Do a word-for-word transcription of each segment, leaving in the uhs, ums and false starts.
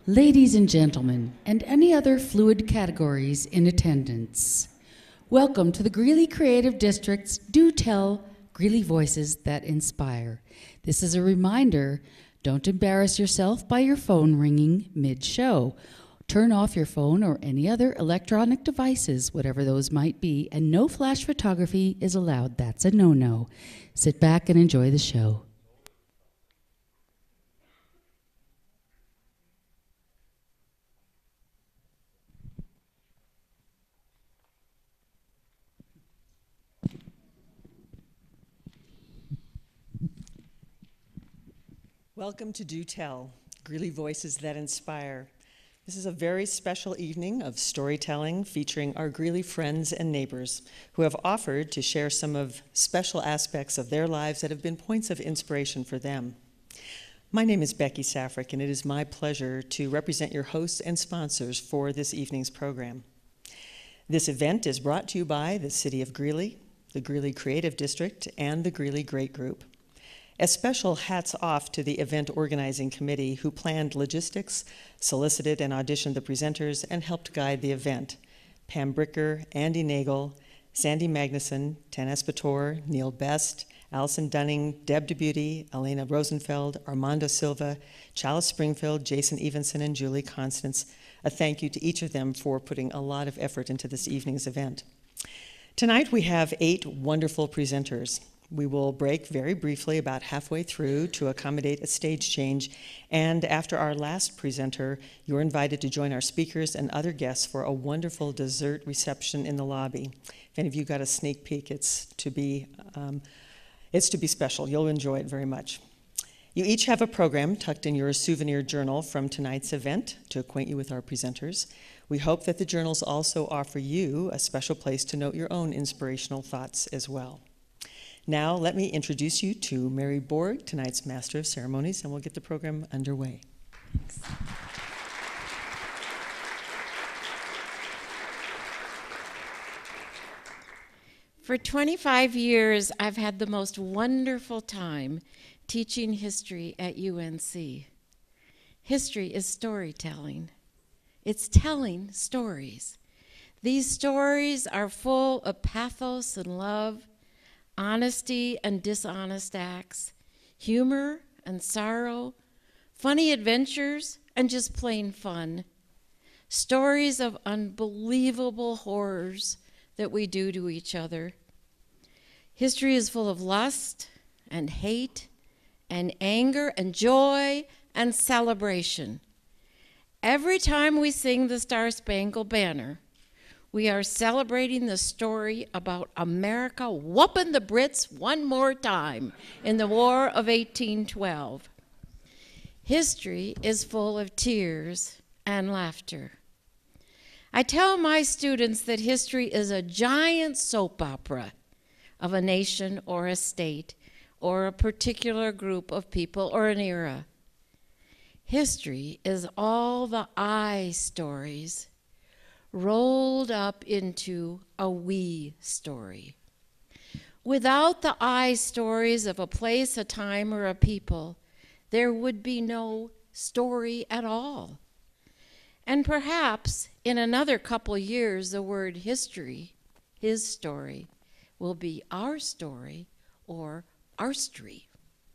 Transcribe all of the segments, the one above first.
Ladies and gentlemen, and any other fluid categories in attendance, welcome to the Greeley Creative District's Do Tell Greeley Voices That Inspire. This is a reminder, don't embarrass yourself by your phone ringing mid-show. Turn off your phone or any other electronic devices, whatever those might be, and no flash photography is allowed. That's a no-no. Sit back and enjoy the show. Welcome to Do Tell, Greeley Voices That Inspire. This is a very special evening of storytelling featuring our Greeley friends and neighbors who have offered to share some of special aspects of their lives that have been points of inspiration for them. My name is Becky Safrick, and it is my pleasure to represent your hosts and sponsors for this evening's program. This event is brought to you by the City of Greeley, the Greeley Creative District, and the Greeley Great Group. A special hats off to the event organizing committee who planned logistics, solicited and auditioned the presenters, and helped guide the event. Pam Bricker, Andy Nagel, Sandy Magnuson, Tan Espator, Neil Best, Allison Dunning, Deb DeBeauty, Elena Rosenfeld, Armando Silva, Chalice Springfield, Jason Evenson, and Julie Constance. A thank you to each of them for putting a lot of effort into this evening's event. Tonight we have eight wonderful presenters. We will break very briefly about halfway through to accommodate a stage change, and after our last presenter, you're invited to join our speakers and other guests for a wonderful dessert reception in the lobby. If any of you got a sneak peek, it's to be, um, it's to be special. You'll enjoy it very much. You each have a program tucked in your souvenir journal from tonight's event to acquaint you with our presenters. We hope that the journals also offer you a special place to note your own inspirational thoughts as well. Now, let me introduce you to Mary Borg, tonight's Master of Ceremonies, and we'll get the program underway. Thanks. For twenty-five years, I've had the most wonderful time teaching history at U N C. History is storytelling. It's telling stories. These stories are full of pathos and love, honesty and dishonest acts, humor and sorrow, funny adventures, and just plain fun. Stories of unbelievable horrors that we do to each other. History is full of lust and hate and anger and joy and celebration. Every time we sing the Star-Spangled Banner, we are celebrating the story about America whooping the Brits one more time in the War of eighteen twelve. History is full of tears and laughter. I tell my students that history is a giant soap opera of a nation or a state or a particular group of people or an era. History is all the I stories rolled up into a we story. Without the I stories of a place, a time, or a people, there would be no story at all. And perhaps in another couple years, the word history, his story, will be our story or arstry.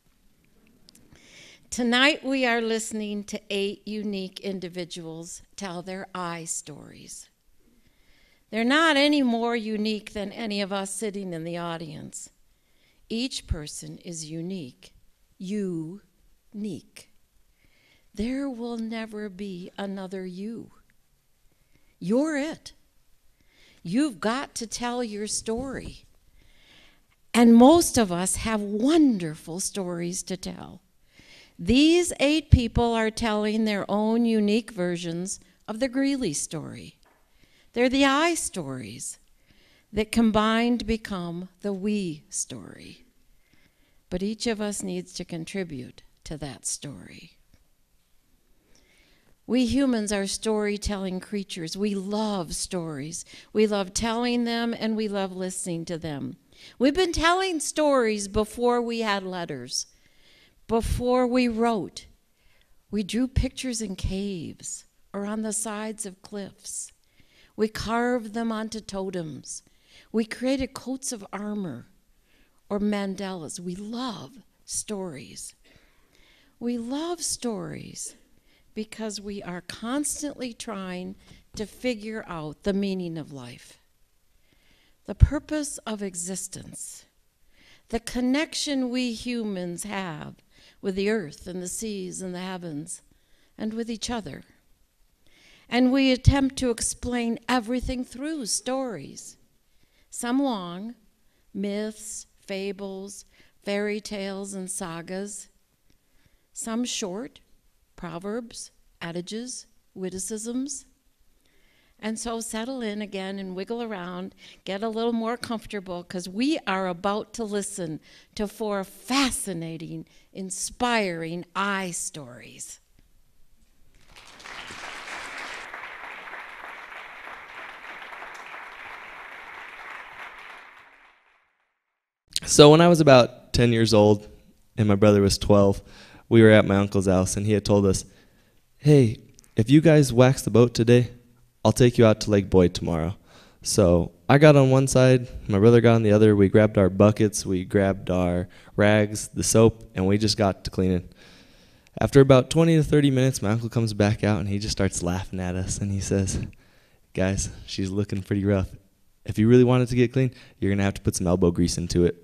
Tonight we are listening to eight unique individuals tell their I stories. They're not any more unique than any of us sitting in the audience. Each person is unique, you-neek. There will never be another you. You're it. You've got to tell your story. And most of us have wonderful stories to tell. These eight people are telling their own unique versions of the Greeley story. They're the I stories that combined become the we story. But each of us needs to contribute to that story. We humans are storytelling creatures. We love stories. We love telling them and we love listening to them. We've been telling stories before we had letters, before we wrote. We drew pictures in caves or on the sides of cliffs. We carved them onto totems. We created coats of armor or mandalas. We love stories. We love stories because we are constantly trying to figure out the meaning of life, the purpose of existence, the connection we humans have with the earth and the seas and the heavens and with each other. And we attempt to explain everything through stories, some long, myths, fables, fairy tales, and sagas, some short, proverbs, adages, witticisms. And so settle in again and wiggle around, get a little more comfortable, because we are about to listen to four fascinating, inspiring I stories. So when I was about ten years old and my brother was twelve, we were at my uncle's house, and he had told us, hey, if you guys wax the boat today, I'll take you out to Lake Boyd tomorrow. So I got on one side, my brother got on the other. We grabbed our buckets, we grabbed our rags, the soap, and we just got to cleaning. After about twenty to thirty minutes, my uncle comes back out, and he just starts laughing at us, and he says, guys, she's looking pretty rough. If you really want it to get clean, you're going to have to put some elbow grease into it.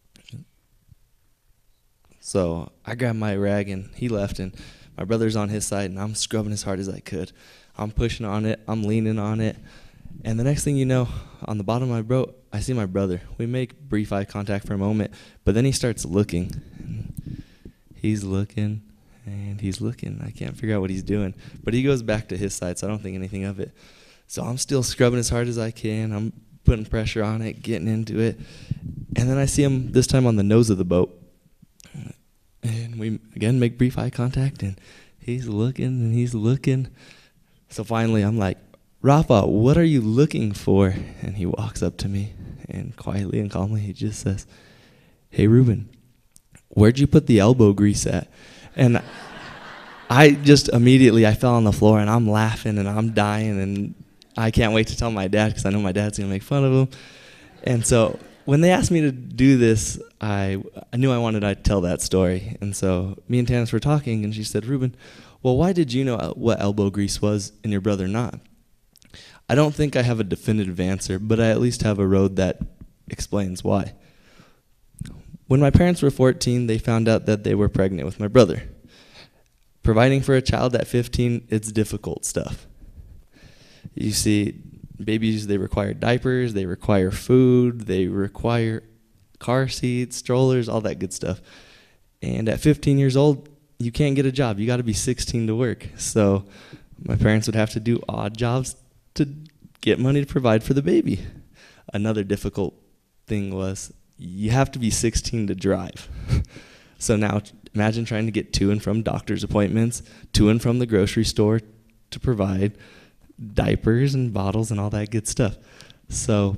So I grabbed my rag, and he left, and my brother's on his side, and I'm scrubbing as hard as I could. I'm pushing on it. I'm leaning on it. And the next thing you know, on the bottom of my boat, I see my brother. We make brief eye contact for a moment, but then he starts looking. He's looking, and he's looking. I can't figure out what he's doing. But he goes back to his side, so I don't think anything of it. So I'm still scrubbing as hard as I can. I'm putting pressure on it, getting into it. And then I see him this time on the nose of the boat. And we, again, make brief eye contact, and he's looking, and he's looking. So finally, I'm like, Rafa, what are you looking for? And he walks up to me, and quietly and calmly, he just says, hey, Ruben, where'd you put the elbow grease at? And I just immediately, I fell on the floor, and I'm laughing, and I'm dying, and I can't wait to tell my dad, because I know my dad's going to make fun of him. And so when they asked me to do this, I, I knew I wanted to tell that story. And so me and Tanis were talking, and she said, Ruben, well, why did you know what elbow grease was and your brother not? I don't think I have a definitive answer, but I at least have a road that explains why. When my parents were fourteen, they found out that they were pregnant with my brother. Providing for a child at fifteen, it's difficult stuff. You see, babies, they require diapers, they require food, they require car seats, strollers, all that good stuff. And at fifteen years old, you can't get a job. You got to be sixteen to work. So my parents would have to do odd jobs to get money to provide for the baby. Another difficult thing was you have to be sixteen to drive. So now imagine trying to get to and from doctor's appointments, to and from the grocery store to provide diapers and bottles and all that good stuff. So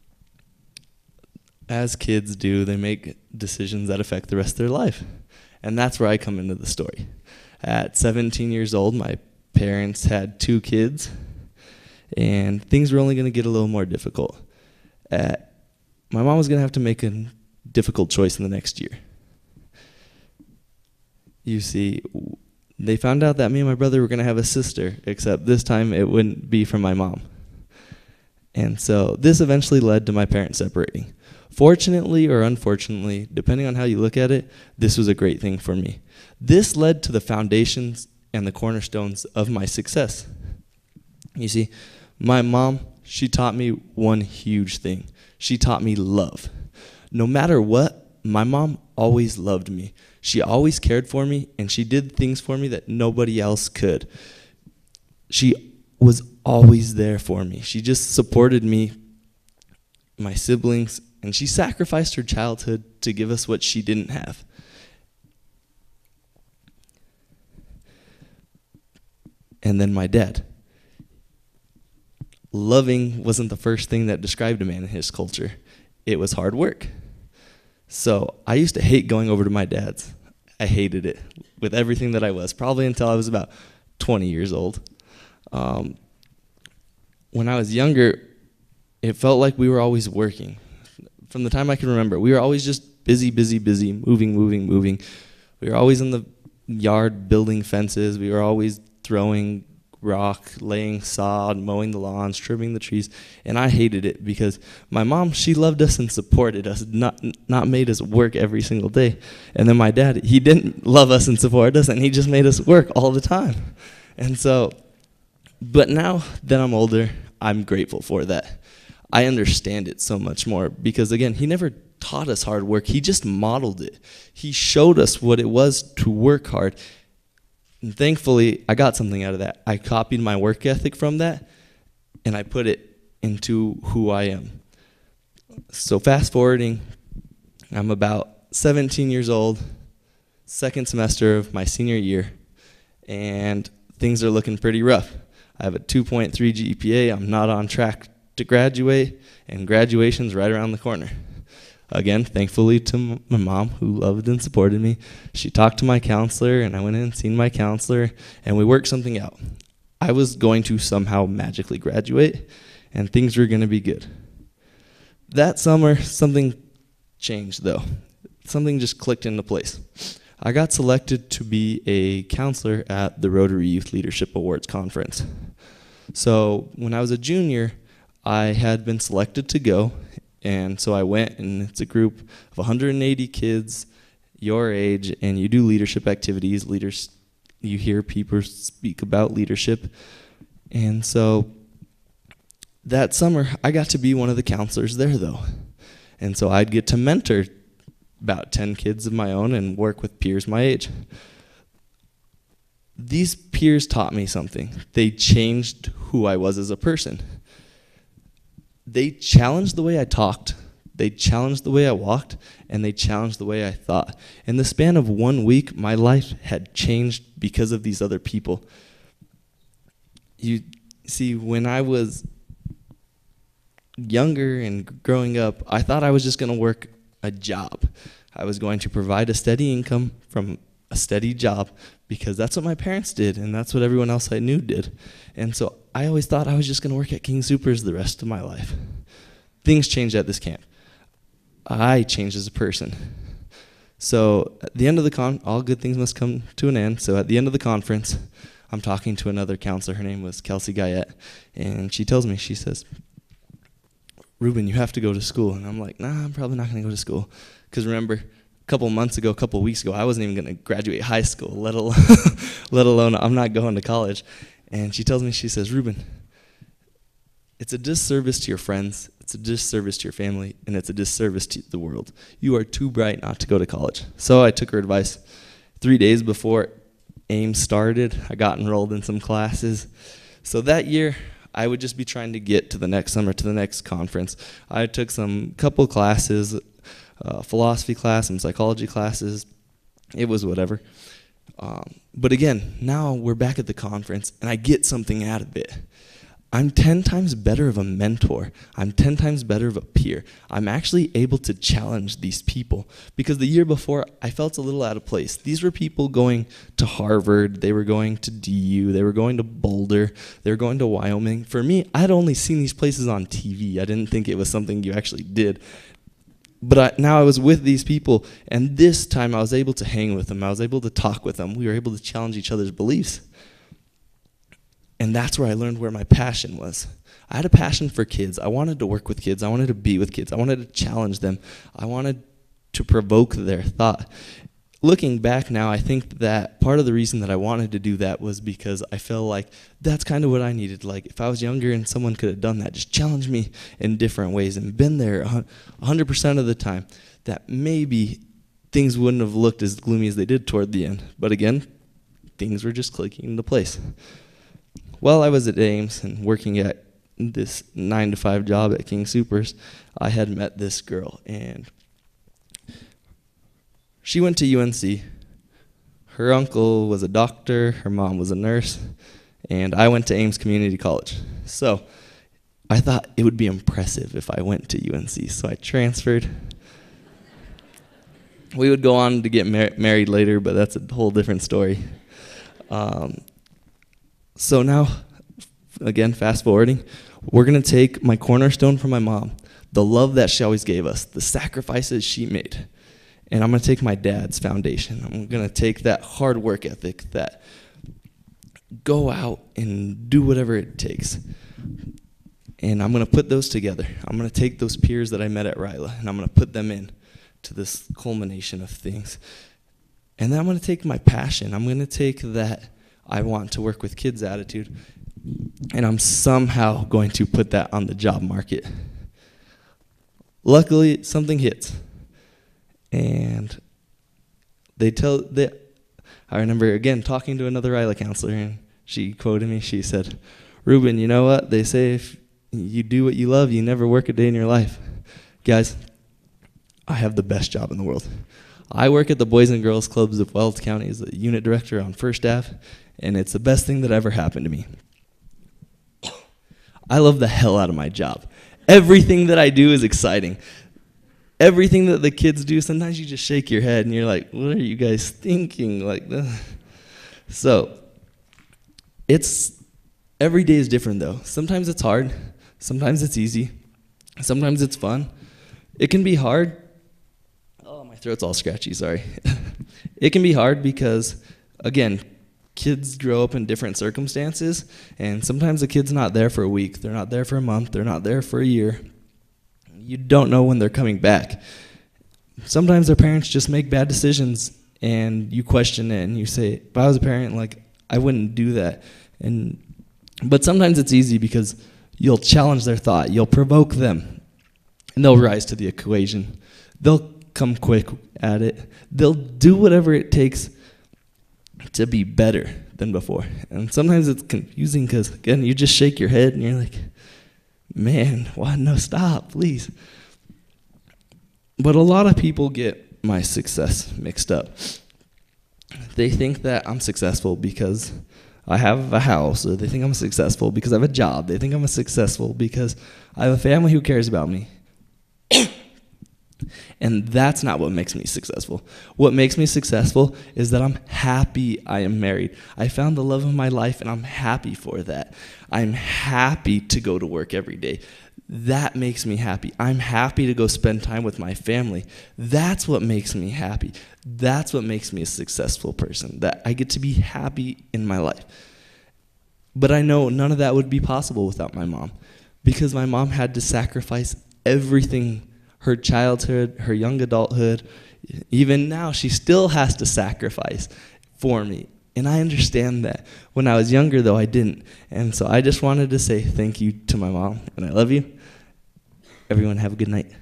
as kids do, they make decisions that affect the rest of their life. And that's where I come into the story. At seventeen years old, my parents had two kids, and things were only going to get a little more difficult. At, my mom was going to have to make a difficult choice in the next year. You see, they found out that me and my brother were going to have a sister, except this time it wouldn't be from my mom. And so this eventually led to my parents separating. Fortunately or unfortunately, depending on how you look at it, this was a great thing for me. This led to the foundations and the cornerstones of my success. You see, my mom, she taught me one huge thing. She taught me love. No matter what, my mom always loved me. She always cared for me, and she did things for me that nobody else could. She was always there for me. She just supported me, my siblings, and she sacrificed her childhood to give us what she didn't have. And then my dad. Loving wasn't the first thing that described a man in his culture. It was hard work. So I used to hate going over to my dad's. I hated it with everything that I was, probably until I was about twenty years old. Um, when I was younger, it felt like we were always working. From the time I can remember, we were always just busy, busy, busy, moving, moving, moving. We were always in the yard building fences. We were always throwing rock, laying sod, mowing the lawns, trimming the trees, and I hated it because my mom, she loved us and supported us, not not made us work every single day. And then my dad, he didn't love us and support us, and he just made us work all the time. And so, but now that I'm older, I'm grateful for that. I understand it so much more because, again, he never taught us hard work. He just modeled it. He showed us what it was to work hard. And thankfully, I got something out of that. I copied my work ethic from that, and I put it into who I am. So fast forwarding, I'm about seventeen years old, second semester of my senior year, and things are looking pretty rough. I have a two point three G P A. I'm not on track to graduate, and graduation's right around the corner. Again, thankfully to m- my mom, who loved and supported me. She talked to my counselor, and I went in and seen my counselor, and we worked something out. I was going to somehow magically graduate, and things were going to be good. That summer, something changed, though. Something just clicked into place. I got selected to be a counselor at the Rotary Youth Leadership Awards Conference. So when I was a junior, I had been selected to go, and so I went, and it's a group of one hundred eighty kids your age, and you do leadership activities. Leaders, you hear people speak about leadership. And so that summer, I got to be one of the counselors there, though. And so I'd get to mentor about ten kids of my own and work with peers my age. These peers taught me something. They changed who I was as a person. They challenged the way I talked, they challenged the way I walked, and they challenged the way I thought. In the span of one week, my life had changed because of these other people. You see, when I was younger and growing up, I thought I was just going to work a job. I was going to provide a steady income from a steady job because that's what my parents did, and that's what everyone else I knew did. And so I always thought I was just going to work at King Soopers the rest of my life. Things changed at this camp. I changed as a person. So at the end of the con, all good things must come to an end. So at the end of the conference, I'm talking to another counselor. Her name was Kelsey Guyette, and she tells me, she says, "Ruben, you have to go to school." And I'm like, nah, I'm probably not going to go to school. Because remember, a couple months ago, a couple weeks ago, I wasn't even going to graduate high school, let alone, let alone I'm not going to college. And she tells me, she says, "Ruben, it's a disservice to your friends, it's a disservice to your family, and it's a disservice to the world. You are too bright not to go to college." So I took her advice. Three days before Ames started, I got enrolled in some classes. So that year, I would just be trying to get to the next summer, to the next conference. I took some couple classes, uh, philosophy class, some psychology classes. It was whatever. Um, but again, now we're back at the conference, and I get something out of it. I'm ten times better of a mentor. I'm ten times better of a peer. I'm actually able to challenge these people because the year before, I felt a little out of place. These were people going to Harvard. They were going to D U. They were going to Boulder. They were going to Wyoming. For me, I'd only seen these places on T V. I didn't think it was something you actually did. But I, now I was with these people, and this time I was able to hang with them. I was able to talk with them. We were able to challenge each other's beliefs. And that's where I learned where my passion was. I had a passion for kids. I wanted to work with kids. I wanted to be with kids. I wanted to challenge them. I wanted to provoke their thought. Looking back now, I think that part of the reason that I wanted to do that was because I felt like that's kind of what I needed. Like, if I was younger and someone could have done that, just challenge me in different ways and been there one hundred percent of the time, that maybe things wouldn't have looked as gloomy as they did toward the end. But again, things were just clicking into place. While I was at Ames and working at this nine to five job at King Soopers, I had met this girl, and she went to U N C. Her uncle was a doctor, her mom was a nurse, and I went to Ames Community College. So I thought it would be impressive if I went to U N C, so I transferred. we would go on to get mar married later, but that's a whole different story. Um, so now, again, fast forwarding, we're going to take my cornerstone from my mom, the love that she always gave us, the sacrifices she made, and I'm going to take my dad's foundation. I'm going to take that hard work ethic, that go out and do whatever it takes. And I'm going to put those together. I'm going to take those peers that I met at Ryla, and I'm going to put them in to this culmination of things. And then I'm going to take my passion. I'm going to take that I want to work with kids attitude, and I'm somehow going to put that on the job market. Luckily, something hits. And they tell, they, I remember, again, talking to another Ryla counselor, and she quoted me. She said, "Ruben, you know what? They say if you do what you love, you never work a day in your life." Guys, I have the best job in the world. I work at the Boys and Girls Clubs of Wells County as a unit director on First Ave, and it's the best thing that ever happened to me. I love the hell out of my job. Everything that I do is exciting. Everything that the kids do, sometimes you just shake your head and you're like, what are you guys thinking? Like, ugh. So, it's, every day is different though. Sometimes it's hard, sometimes it's easy, sometimes it's fun. It can be hard. Oh, my throat's all scratchy, sorry. It can be hard because, again, kids grow up in different circumstances, and sometimes the kid's not there for a week, they're not there for a month, they're not there for a year. You don't know when they're coming back. Sometimes their parents just make bad decisions, and you question it, and you say, if I was a parent, like, I wouldn't do that. And but sometimes it's easy because you'll challenge their thought, you'll provoke them, and they'll rise to the occasion. They'll come quick at it. They'll do whatever it takes to be better than before. And sometimes it's confusing because, again, you just shake your head and you're like, man, why no, stop, please. But a lot of people get my success mixed up. They think that I'm successful because I have a house, or they think I'm successful because I have a job. They think I'm successful because I have a family who cares about me. And that's not what makes me successful. What makes me successful is that I'm happy I am married. I found the love of my life, and I'm happy for that. I'm happy to go to work every day. That makes me happy. I'm happy to go spend time with my family. That's what makes me happy. That's what makes me a successful person, that I get to be happy in my life. But I know none of that would be possible without my mom, because my mom had to sacrifice everything. Her childhood, her young adulthood, even now, she still has to sacrifice for me. And I understand that. When I was younger, though, I didn't. And so I just wanted to say thank you to my mom, and I love you. Everyone have a good night.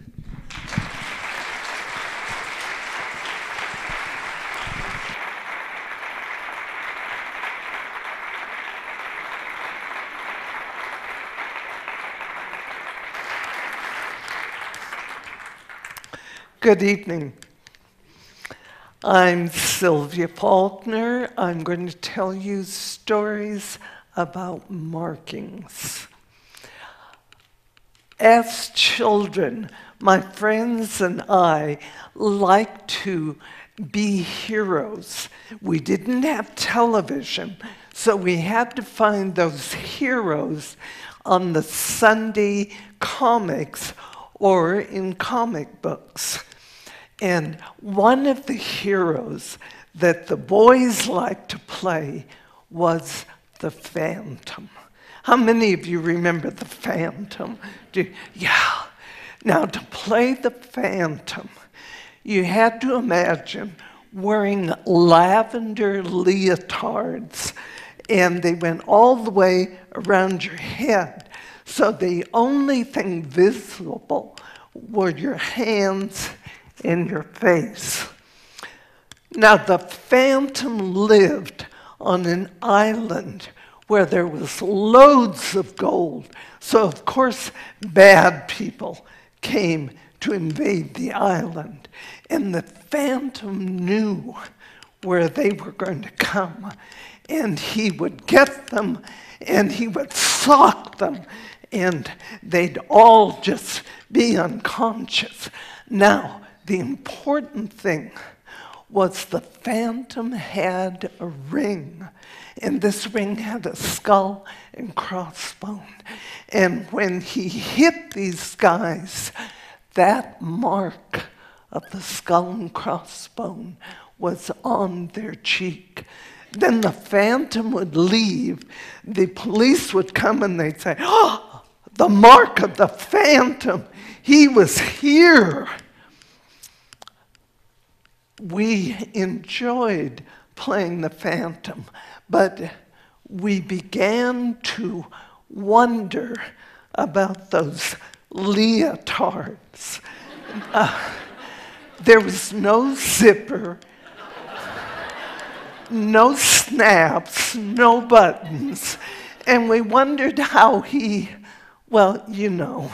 Good evening. I'm Sylvia Faulkner. I'm going to tell you stories about markings. As children, my friends and I liked to be heroes. We didn't have television, so we had to find those heroes on the Sunday comics or in comic books. And one of the heroes that the boys liked to play was the Phantom. How many of you remember the Phantom? Do, yeah. Now, to play the Phantom, you had to imagine wearing lavender leotards, and they went all the way around your head. So the only thing visible were your hands and your face. Now, the Phantom lived on an island where there was loads of gold. So, of course, bad people came to invade the island. And the Phantom knew where they were going to come. And he would get them, and he would sock them, and they'd all just be unconscious. Now, the important thing was the phantom had a ring, and this ring had a skull and crossbone. And when he hit these guys, that mark of the skull and crossbone was on their cheek. Then the phantom would leave. The police would come and they'd say, "Oh, the mark of the phantom, he was here." We enjoyed playing the phantom, but we began to wonder about those leotards. Uh, there was no zipper, no snaps, no buttons, and we wondered how he, well, you know.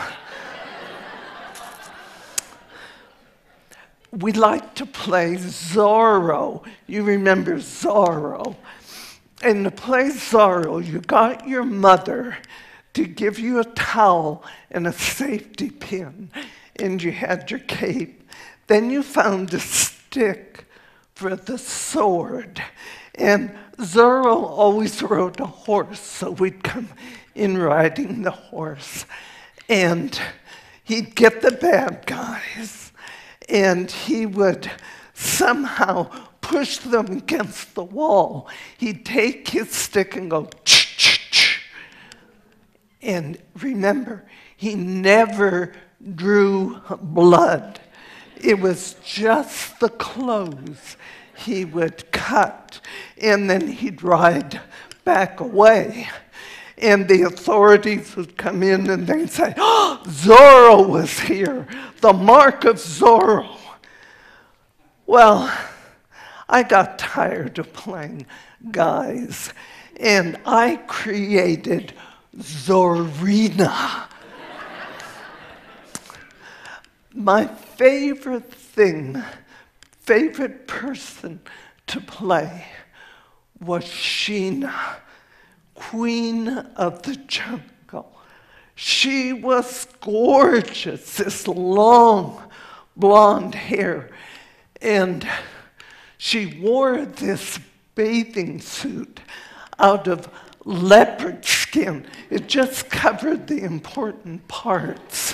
We liked to play Zorro. You remember Zorro. And to play Zorro, you got your mother to give you a towel and a safety pin, and you had your cape. Then you found a stick for the sword. And Zorro always rode a horse, so we'd come in riding the horse. And he'd get the bad guys, and he would somehow push them against the wall. He'd take his stick and go, ch ch ch. And remember, he never drew blood. It was just the clothes he would cut, and then he'd ride back away. And the authorities would come in and they'd say, "Oh, Zorro was here, the mark of Zorro." Well, I got tired of playing guys, and I created Zorina. My favorite thing, favorite person to play was Sheena, Queen of the Jungle. She was gorgeous, this long blonde hair, and she wore this bathing suit out of leopard skin. It just covered the important parts.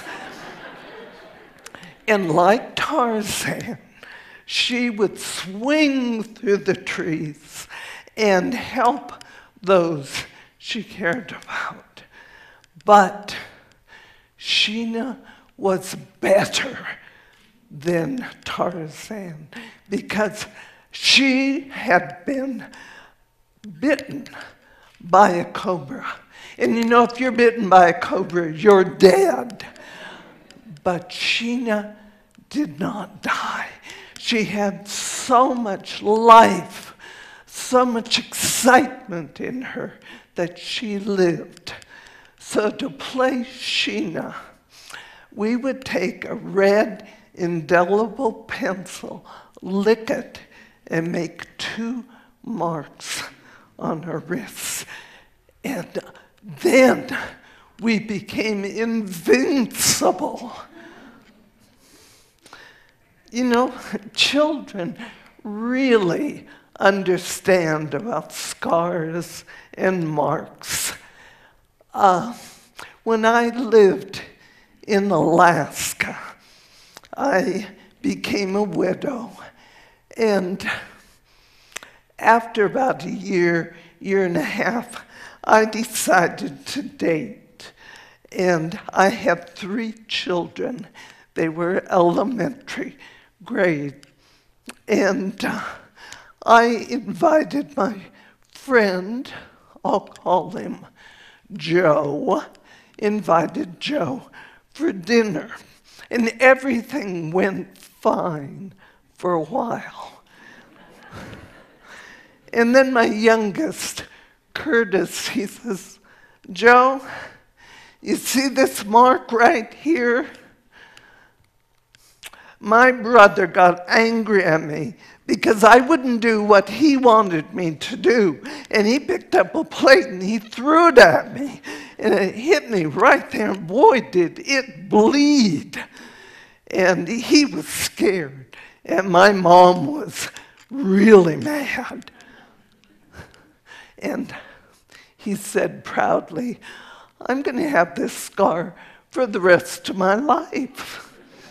And like Tarzan, she would swing through the trees and help those she cared about. But Sheena was better than Tarzan because she had been bitten by a cobra. And you know, if you're bitten by a cobra, you're dead. But Sheena did not die. She had so much life, so much excitement in her that she lived. So to play Sheena, we would take a red indelible pencil, lick it, and make two marks on her wrists. And then we became invincible. You know, children really understand about scars and marks. Uh, when I lived in Alaska, I became a widow. And after about a year, year and a half, I decided to date. And I had three children. They were elementary grade. And uh, I invited my friend, I'll call him Joe, invited Joe for dinner. And everything went fine for a while. And then my youngest, Curtis, he says, "Joe, you see this mark right here? My brother got angry at me because I wouldn't do what he wanted me to do. And he picked up a plate and he threw it at me. And it hit me right there. And boy, did it bleed." And he was scared, and my mom was really mad. And he said proudly, I'm going to have this scar for the rest of my life.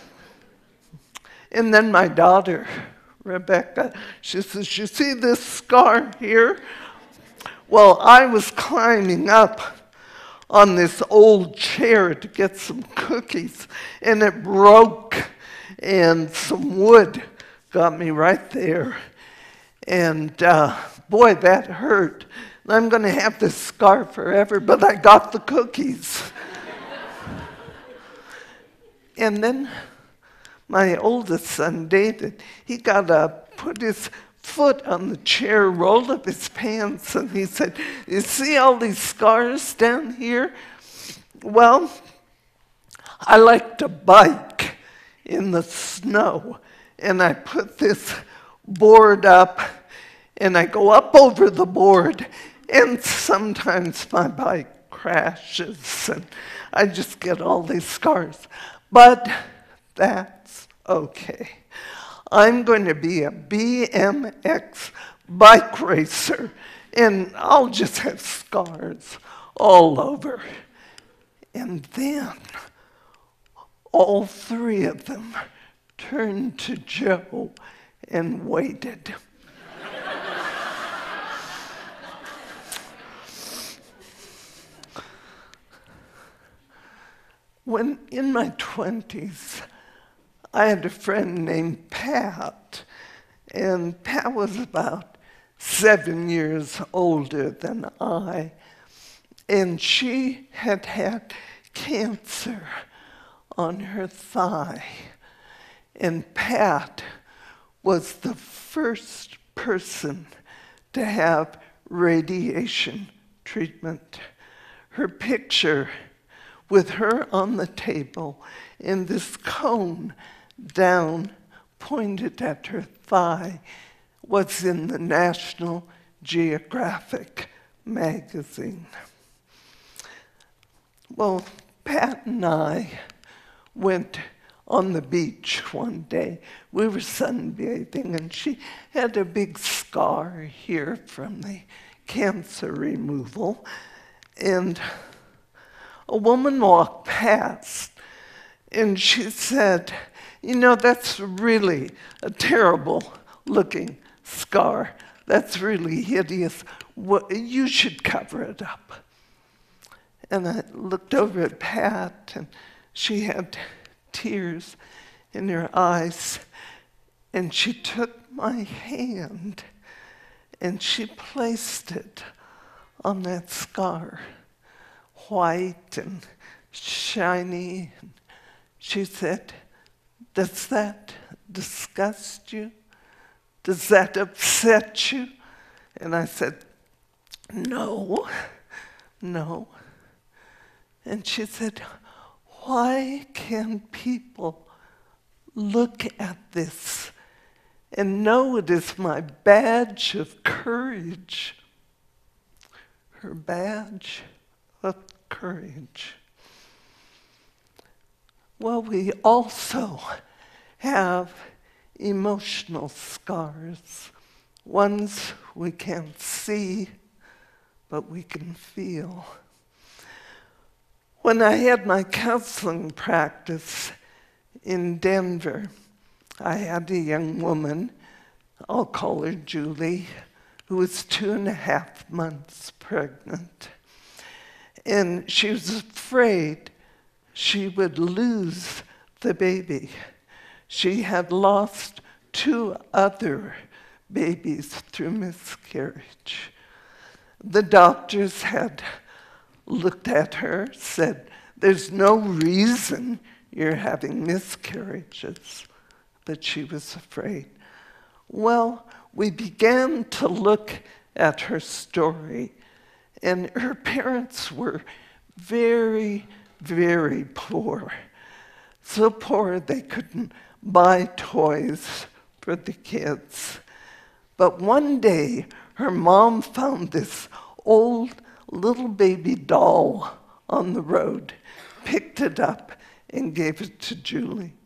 And then my daughter, Rebecca, she says, you see this scar here? Well, I was climbing up on this old chair to get some cookies, and it broke, and some wood got me right there. And uh, boy, that hurt. And I'm going to have this scar forever, but I got the cookies. And then my oldest son, David, he got up, put his foot on the chair, rolled up his pants, and he said, you see all these scars down here? Well, I like to bike in the snow, and I put this board up, and I go up over the board, and sometimes my bike crashes, and I just get all these scars. But that's okay. I'm going to be a B M X bike racer, and I'll just have scars all over. And then all three of them turned to Joe and waited. When in my twenties, I had a friend named Pat, and Pat was about seven years older than I, and she had had cancer on her thigh, and Pat was the first person to have radiation treatment. Her picture with her on the table in this cone down, pointed at her thigh, was in the National Geographic magazine. Well, Pat and I went on the beach one day. We were sunbathing, and she had a big scar here from the cancer removal. And a woman walked past, and she said, you know, that's really a terrible looking scar. That's really hideous. What, you should cover it up. And I looked over at Pat, and she had tears in her eyes, and she took my hand, and she placed it on that scar, white and shiny. And she said, does that disgust you? Does that upset you? And I said, no, no. And she said, why can people look at this and know it is my badge of courage? Her badge of courage. Well, we also have emotional scars, ones we can't see, but we can feel. When I had my counseling practice in Denver, I had a young woman, I'll call her Julie, who was two and a half months pregnant. And she was afraid she would lose the baby. She had lost two other babies through miscarriage. The doctors had looked at her, said, there's no reason you're having miscarriages, but she was afraid. Well, we began to look at her story, and her parents were very, very poor. So poor they couldn't buy toys for the kids. But one day, her mom found this old little baby doll on the road, picked it up, and gave it to Julie.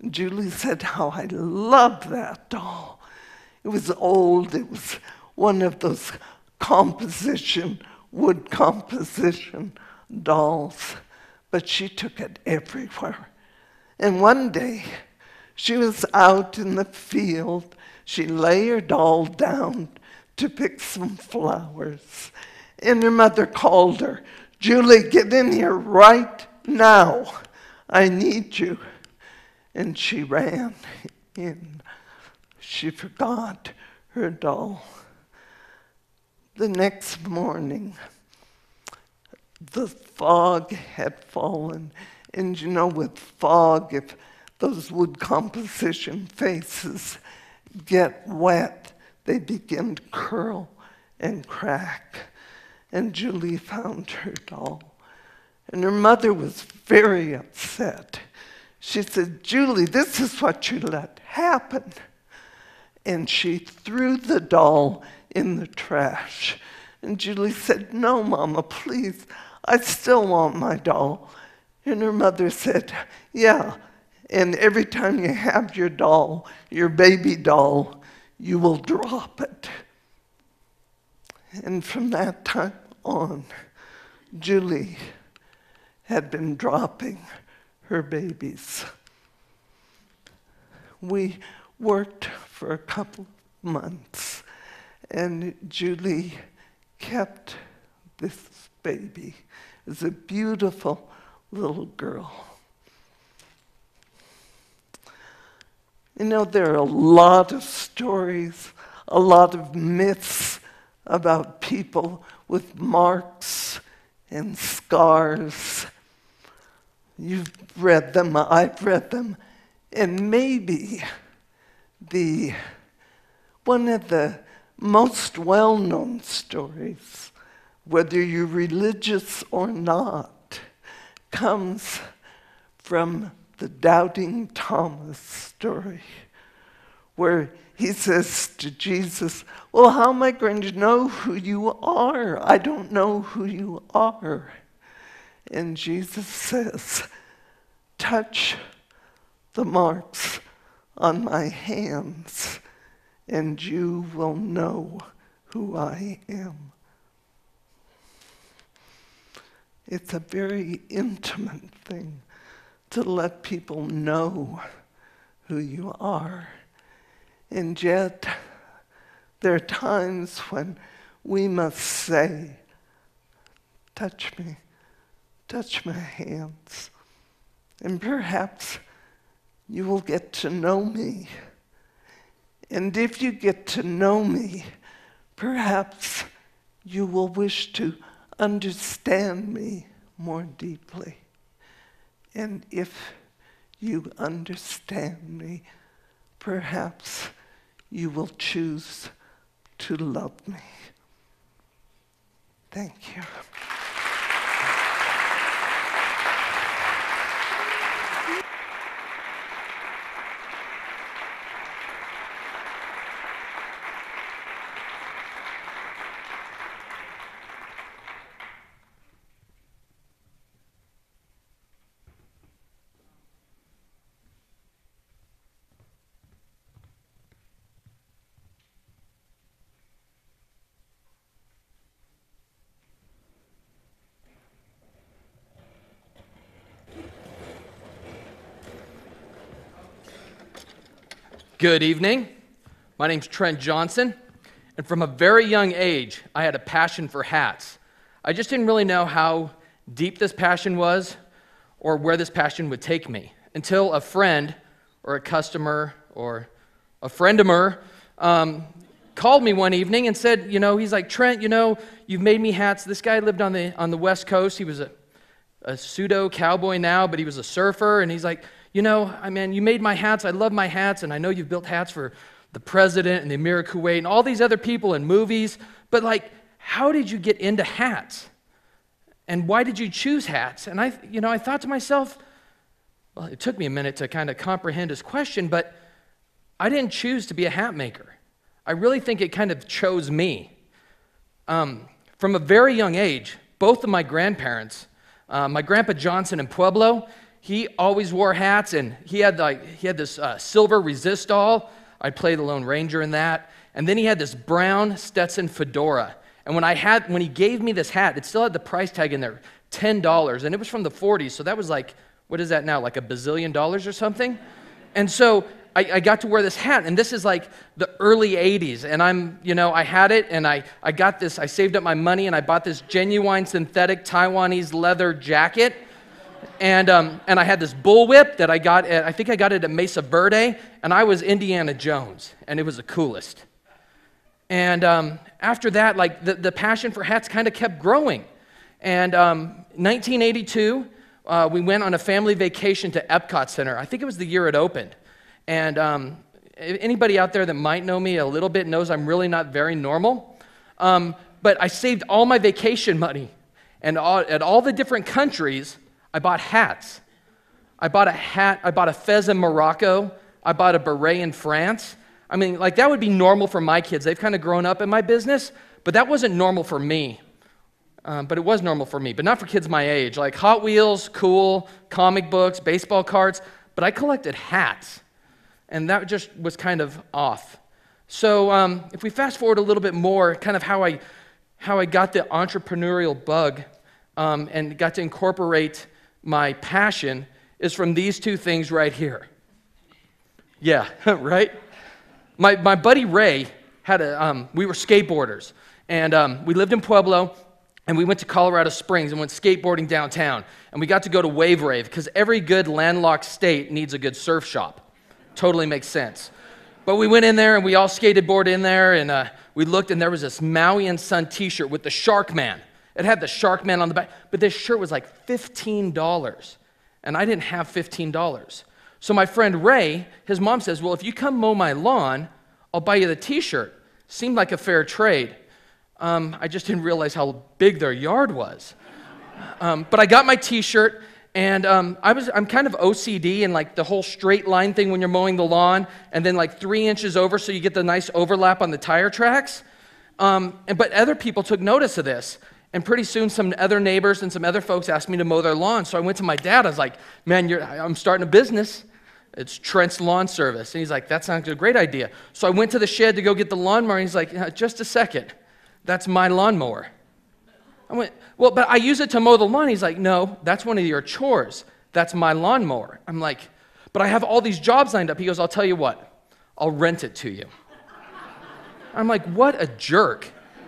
Julie said how I loved that doll. It was old. It was one of those composition, wood composition dolls, but she took it everywhere. And one day, she was out in the field. She lay her doll down to pick some flowers. And her mother called her, "Julie, get in here right now. I need you." And she ran in. She forgot her doll. The next morning, the fog had fallen. And you know, with fog, if those wood composition faces get wet, they begin to curl and crack. And Julie found her doll. And her mother was very upset. She said, "Julie, this is what you let happen." And she threw the doll in the trash. And Julie said, "No, Mama, please, I still want my doll." And her mother said, "Yeah, and every time you have your doll, your baby doll, you will drop it." And from that time on, Julie had been dropping her babies. We worked for a couple of months, and Julie kept this baby. It was a beautiful little girl. You know, there are a lot of stories, a lot of myths about people with marks and scars. You've read them, I've read them, and maybe the one of the most well-known stories, whether you're religious or not, comes from the Doubting Thomas story, where he says to Jesus, "Well, how am I going to know who you are? I don't know who you are." And Jesus says, "Touch the marks on my hands, and you will know who I am." It's a very intimate thing to let people know who you are. And yet, there are times when we must say, "Touch me, touch my hands, and perhaps you will get to know me. And if you get to know me, perhaps you will wish to understand me more deeply. And if you understand me, perhaps you will choose to love me." Thank you. Good evening. My name's Trent Johnson, and from a very young age, I had a passion for hats. I just didn't really know how deep this passion was or where this passion would take me until a friend or a customer or a friendomer um, called me one evening and said, you know, he's like, "Trent, you know, you've made me hats." This guy lived on the on the West Coast. He was a, a pseudo cowboy now, but he was a surfer, and he's like, "You know, I mean, you made my hats. I love my hats, and I know you've built hats for the president and the Emir of Kuwait and all these other people in movies, but like, how did you get into hats? And why did you choose hats?" And I, you know, I thought to myself, well, it took me a minute to kind of comprehend his question, but I didn't choose to be a hat maker. I really think it kind of chose me. Um, from a very young age, both of my grandparents, uh, my grandpa Johnson in Pueblo, he always wore hats, and he had like he had this uh, silver resistol. I played the Lone Ranger in that. And then he had this brown Stetson fedora. And when I had when he gave me this hat, it still had the price tag in there, ten dollars, and it was from the forties. So that was like, what is that now? Like a bazillion dollars or something? And so I, I got to wear this hat, and this is like the early eighties, and I'm, you know, I had it, and I, I got this, I saved up my money, and I bought this genuine synthetic Taiwanese leather jacket, and um, and I had this bullwhip that I got at, I think I got it at Mesa Verde, and I was Indiana Jones, and it was the coolest. And um, after that, like, the, the passion for hats kind of kept growing, and um, nineteen eighty-two, uh, we went on a family vacation to Epcot Center. I think it was the year it opened. And um, anybody out there that might know me a little bit knows I'm really not very normal. Um, but I saved all my vacation money. And all, at all the different countries, I bought hats. I bought a hat, I bought a fez in Morocco. I bought a beret in France. I mean, like, that would be normal for my kids. They've kind of grown up in my business, but that wasn't normal for me. Um, but it was normal for me, but not for kids my age. Like Hot Wheels, cool, comic books, baseball cards, but I collected hats. And that just was kind of off. So um, if we fast forward a little bit more, kind of how I, how I got the entrepreneurial bug um, and got to incorporate my passion is from these two things right here. Yeah, right? My, my buddy Ray had a, um, we were skateboarders, and um, we lived in Pueblo, and we went to Colorado Springs and went skateboarding downtown, and we got to go to Wave Rave, because every good landlocked state needs a good surf shop. Totally makes sense. But we went in there, and we all skated board in there, and uh, we looked, and there was this Maui and Son t-shirt with the Shark Man. It had the Shark Man on the back, but this shirt was like fifteen dollars, and I didn't have fifteen dollars. So my friend Ray, his mom says, well, if you come mow my lawn, I'll buy you the t-shirt. Seemed like a fair trade. Um, I just didn't realize how big their yard was. Um, but I got my t-shirt, and um, I was, I'm kind of O C D and like the whole straight line thing when you're mowing the lawn, and then like three inches over so you get the nice overlap on the tire tracks. Um, and, but other people took notice of this, and pretty soon some other neighbors and some other folks asked me to mow their lawn. So I went to my dad. I was like, man, you're, I'm starting a business. It's Trent's Lawn Service. And he's like, that sounds like a great idea. So I went to the shed to go get the lawnmower, and he's like, uh, just a second. That's my lawnmower. I went, well, but I use it to mow the lawn. He's like, no, that's one of your chores. That's my lawnmower. I'm like, but I have all these jobs lined up. He goes, I'll tell you what, I'll rent it to you. I'm like, what a jerk.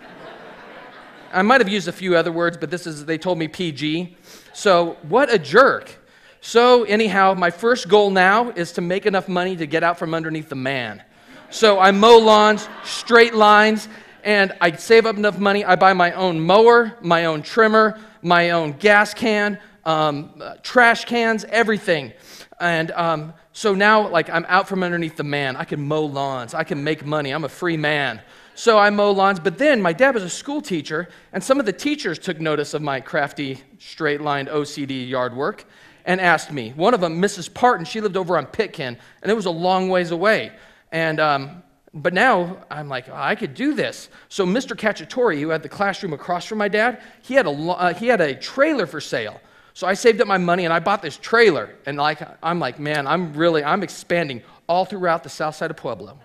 I might have used a few other words, but this is, they told me P G. So what a jerk. So anyhow, my first goal now is to make enough money to get out from underneath the man. So I mow lawns, straight lines, and I save up enough money. I buy my own mower, my own trimmer, my own gas can, um, uh, trash cans, everything. And um, so now, like, I'm out from underneath the man. I can mow lawns. I can make money. I'm a free man. So I mow lawns. But then my dad was a school teacher, and some of the teachers took notice of my crafty, straight-lined O C D yard work and asked me. One of them, Missus Parton, she lived over on Pitkin, and it was a long ways away. And um, But now I'm like, oh, I could do this. So Mister Cacciatore, who had the classroom across from my dad, he had a uh, he had a trailer for sale. So I saved up my money and I bought this trailer. And like I'm like, man, I'm really I'm expanding all throughout the south side of Pueblo.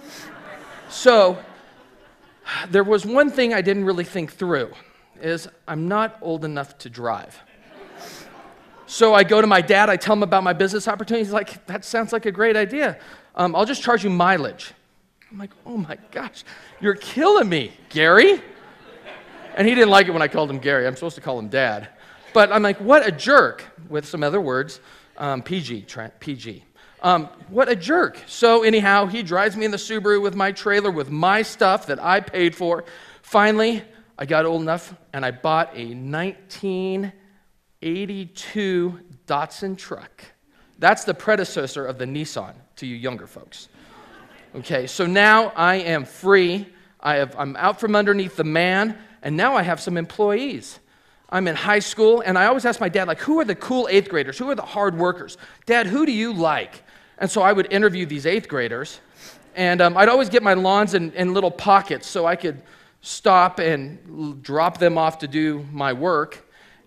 So there was one thing I didn't really think through, is I'm not old enough to drive. So I go to my dad, I tell him about my business opportunity. He's like, that sounds like a great idea. Um, I'll just charge you mileage. I'm like, oh my gosh, you're killing me, Gary. And he didn't like it when I called him Gary. I'm supposed to call him Dad. But I'm like, what a jerk, with some other words, um, P G, Trent, P G. Um, what a jerk. So anyhow, he drives me in the Subaru with my trailer, with my stuff that I paid for. Finally, I got old enough, and I bought a nineteen eighty-two Datsun truck. That's the predecessor of the Nissan to you younger folks. Okay, so now I am free. I have, I'm out from underneath the man, and now I have some employees. I'm in high school, and I always ask my dad, like, who are the cool eighth graders? Who are the hard workers? Dad, who do you like? And so I would interview these eighth graders, and um, I'd always get my lawns in, in little pockets so I could stop and l- drop them off to do my work.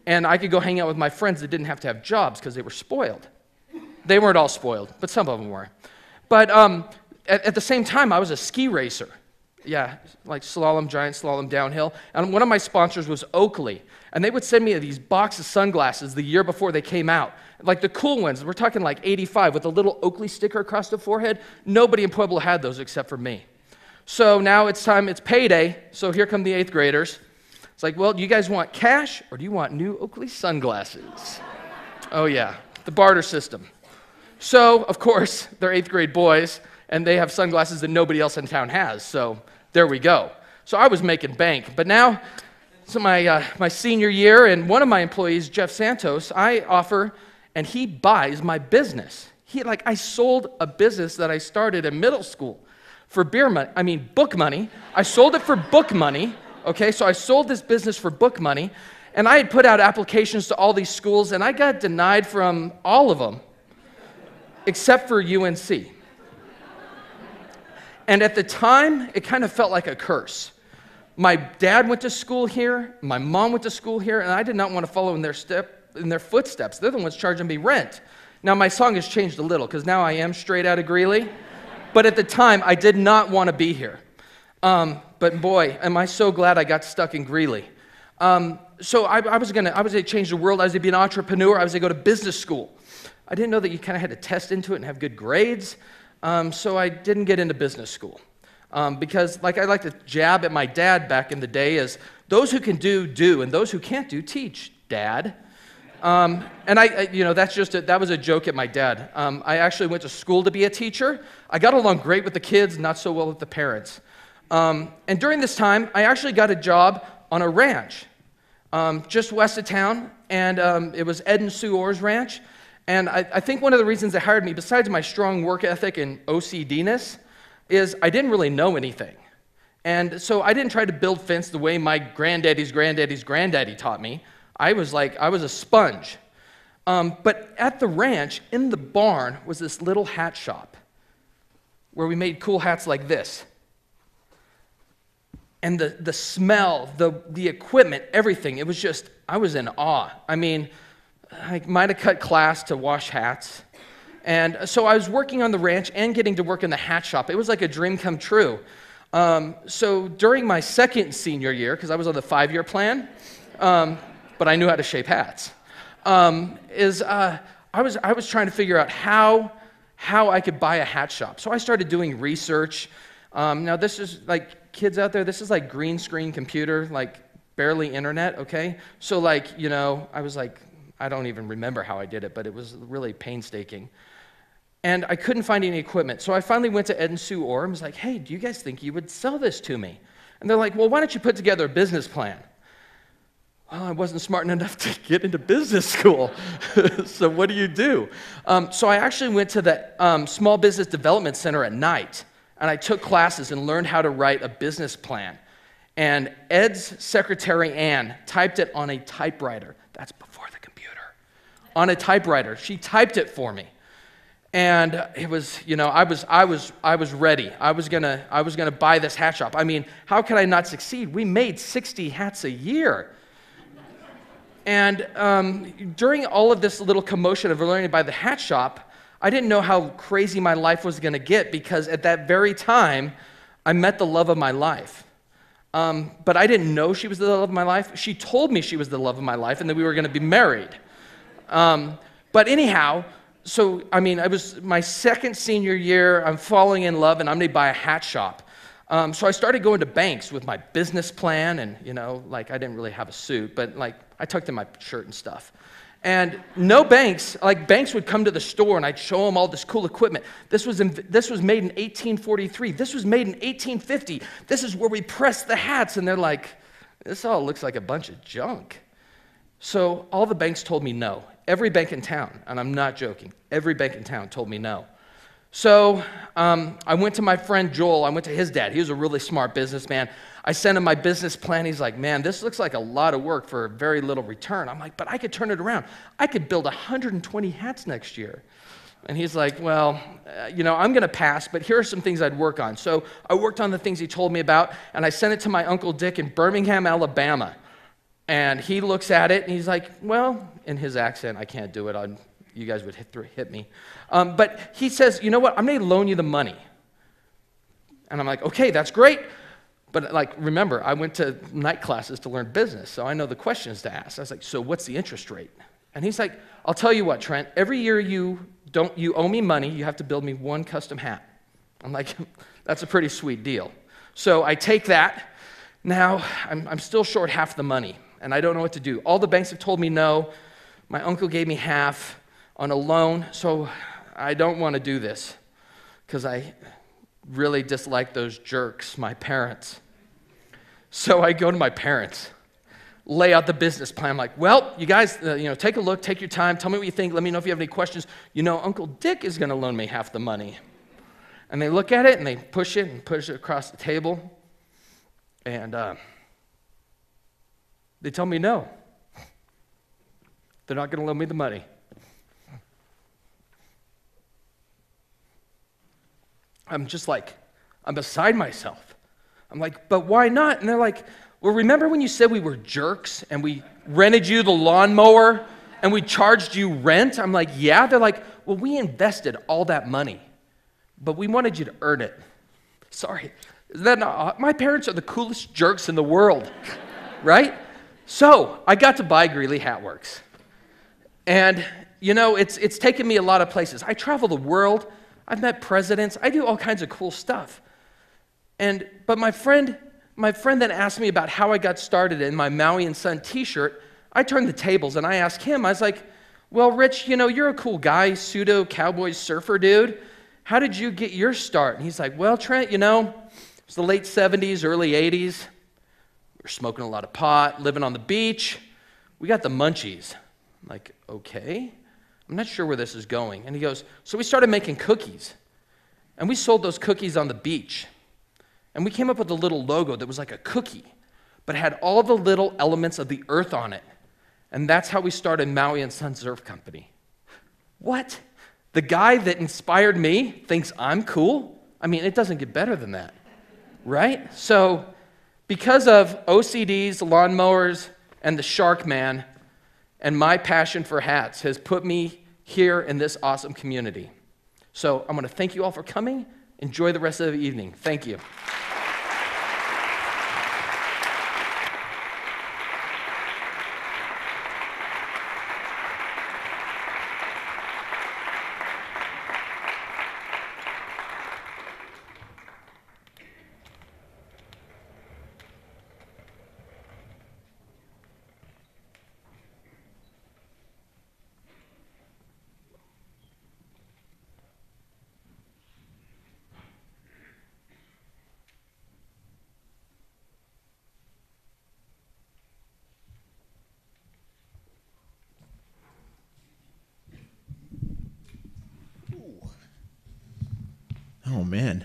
and I could go hang out with my friends that didn't have to have jobs because they were spoiled. They weren't all spoiled, but some of them were. But um, at, at the same time, I was a ski racer. Yeah, like slalom, giant slalom, downhill. And one of my sponsors was Oakley. And they would send me these box of sunglasses the year before they came out. Like the cool ones, we're talking like eighty-five with a little Oakley sticker across the forehead. Nobody in Pueblo had those except for me. So now it's time, it's payday, so here come the eighth graders. It's like, well, do you guys want cash or do you want new Oakley sunglasses? Oh yeah, the barter system. So, of course, they're eighth grade boys, and they have sunglasses that nobody else in town has, so there we go. So I was making bank, but now, so my, uh, my senior year, and one of my employees, Jeff Santos, I offer, and he buys my business. He, like, I sold a business that I started in middle school for beer money, I mean book money. I sold it for book money, okay? So I sold this business for book money, and I had put out applications to all these schools, and I got denied from all of them, except for U N C. And at the time, it kind of felt like a curse. My dad went to school here, my mom went to school here, and I did not want to follow in their step, in their footsteps. They're the ones charging me rent. Now, my song has changed a little, because now I am straight out of Greeley. But at the time, I did not want to be here. Um, but boy, am I so glad I got stuck in Greeley. Um, so I, I was gonna, I was gonna change the world. I was gonna be an entrepreneur. I was gonna go to business school. I didn't know that you kind of had to test into it and have good grades. Um, so I didn't get into business school. Um, because like I like to jab at my dad back in the day is, those who can do, do, and those who can't do, teach, Dad. Um, and I, I, you know, that's just a, that was a joke at my dad. Um, I actually went to school to be a teacher. I got along great with the kids, not so well with the parents. Um, and during this time, I actually got a job on a ranch um, just west of town, and um, it was Ed and Sue Orr's ranch. And I, I think one of the reasons they hired me, besides my strong work ethic and O C D-ness, is I didn't really know anything. And so I didn't try to build fence the way my granddaddy's granddaddy's granddaddy taught me. I was like, I was a sponge. Um, but at the ranch, in the barn, was this little hat shop where we made cool hats like this. And the, the smell, the, the equipment, everything, it was just, I was in awe. I mean, I might have cut class to wash hats. And so I was working on the ranch and getting to work in the hat shop. It was like a dream come true. Um, so during my second senior year, because I was on the five-year plan, um, but I knew how to shape hats, um, is uh, I was I was trying to figure out how how I could buy a hat shop. So I started doing research. Um, now this is like kids out there. This is like green screen computer, like barely internet. Okay, so like you know I was like I don't even remember how I did it, but it was really painstaking. And I couldn't find any equipment. So I finally went to Ed and Sue Orr and was like, hey, do you guys think you would sell this to me? And they're like, well, why don't you put together a business plan? Well, I wasn't smart enough to get into business school. So what do you do? Um, so I actually went to the um, Small Business Development Center at night, and I took classes and learned how to write a business plan. And Ed's secretary, Ann, typed it on a typewriter. That's before the computer. On a typewriter. She typed it for me. And it was, you know, I was, I was, I was ready. I was gonna, I was gonna buy this hat shop. I mean, how could I not succeed? We made sixty hats a year. And um, during all of this little commotion of learning to buy the hat shop, I didn't know how crazy my life was gonna get, because at that very time, I met the love of my life. Um, but I didn't know she was the love of my life. She told me she was the love of my life and that we were gonna be married. Um, but anyhow, So, I mean, it was my second senior year, I'm falling in love, and I'm going to buy a hat shop. Um, so I started going to banks with my business plan, and, you know, like, I didn't really have a suit, but, like, I tucked in my shirt and stuff. And no banks, like, banks would come to the store, and I'd show them all this cool equipment. This was, in, this was made in eighteen forty-three. This was made in eighteen fifty. This is where we press the hats, and they're like, this all looks like a bunch of junk. So all the banks told me no. Every bank in town, and I'm not joking, every bank in town told me no. So um, I went to my friend Joel. I went to his dad. He was a really smart businessman. I sent him my business plan. He's like, man, this looks like a lot of work for very little return. I'm like, but I could turn it around. I could build one hundred twenty hats next year. And he's like, well, uh, you know, I'm going to pass, but here are some things I'd work on. So I worked on the things he told me about, and I sent it to my Uncle Dick in Birmingham, Alabama. And he looks at it, and he's like, well, in his accent, I can't do it. I'm, you guys would hit, hit me. Um, but he says, you know what, I'm going to loan you the money. And I'm like, okay, that's great. But like, remember, I went to night classes to learn business, so I know the questions to ask. I was like, so what's the interest rate? And he's like, I'll tell you what, Trent, every year you don't, you owe me money, you have to build me one custom hat. I'm like, that's a pretty sweet deal. So I take that. Now, I'm, I'm still short half the money, and I don't know what to do. All the banks have told me no. My uncle gave me half on a loan, so I don't want to do this because I really dislike those jerks, my parents. So I go to my parents, lay out the business plan. I'm like, well, you guys, uh, you know, take a look, take your time, tell me what you think, let me know if you have any questions. You know, Uncle Dick is going to loan me half the money. And they look at it, and they push it and push it across the table. And uh, they tell me no. They're not going to loan me the money. I'm just like, I'm beside myself. I'm like, but why not? And they're like, well, remember when you said we were jerks and we rented you the lawnmower and we charged you rent? I'm like, yeah. They're like, well, we invested all that money, but we wanted you to earn it. Sorry. Is that not, my parents are the coolest jerks in the world, right? So I got to buy Greeley Hat Works. And, you know, it's, it's taken me a lot of places. I travel the world. I've met presidents. I do all kinds of cool stuff. And, but my friend, my friend then asked me about how I got started in my Maui and Son t-shirt. I turned the tables and I asked him, I was like, well, Rich, you know, you're a cool guy, pseudo cowboy surfer dude. How did you get your start? And he's like, well, Trent, you know, it was the late seventies, early eighties. We were smoking a lot of pot, living on the beach. We got the munchies. I'm like, okay. I'm not sure where this is going. And he goes, so we started making cookies. And we sold those cookies on the beach. And we came up with a little logo that was like a cookie, but had all the little elements of the earth on it. And that's how we started Maui and Son Surf Company. What? The guy that inspired me thinks I'm cool? I mean, it doesn't get better than that, right? So because of O C Ds, lawnmowers, and the Shark Man, and my passion for hats has put me here in this awesome community. So I'm going to thank you all for coming. Enjoy the rest of the evening. Thank you. Oh, man.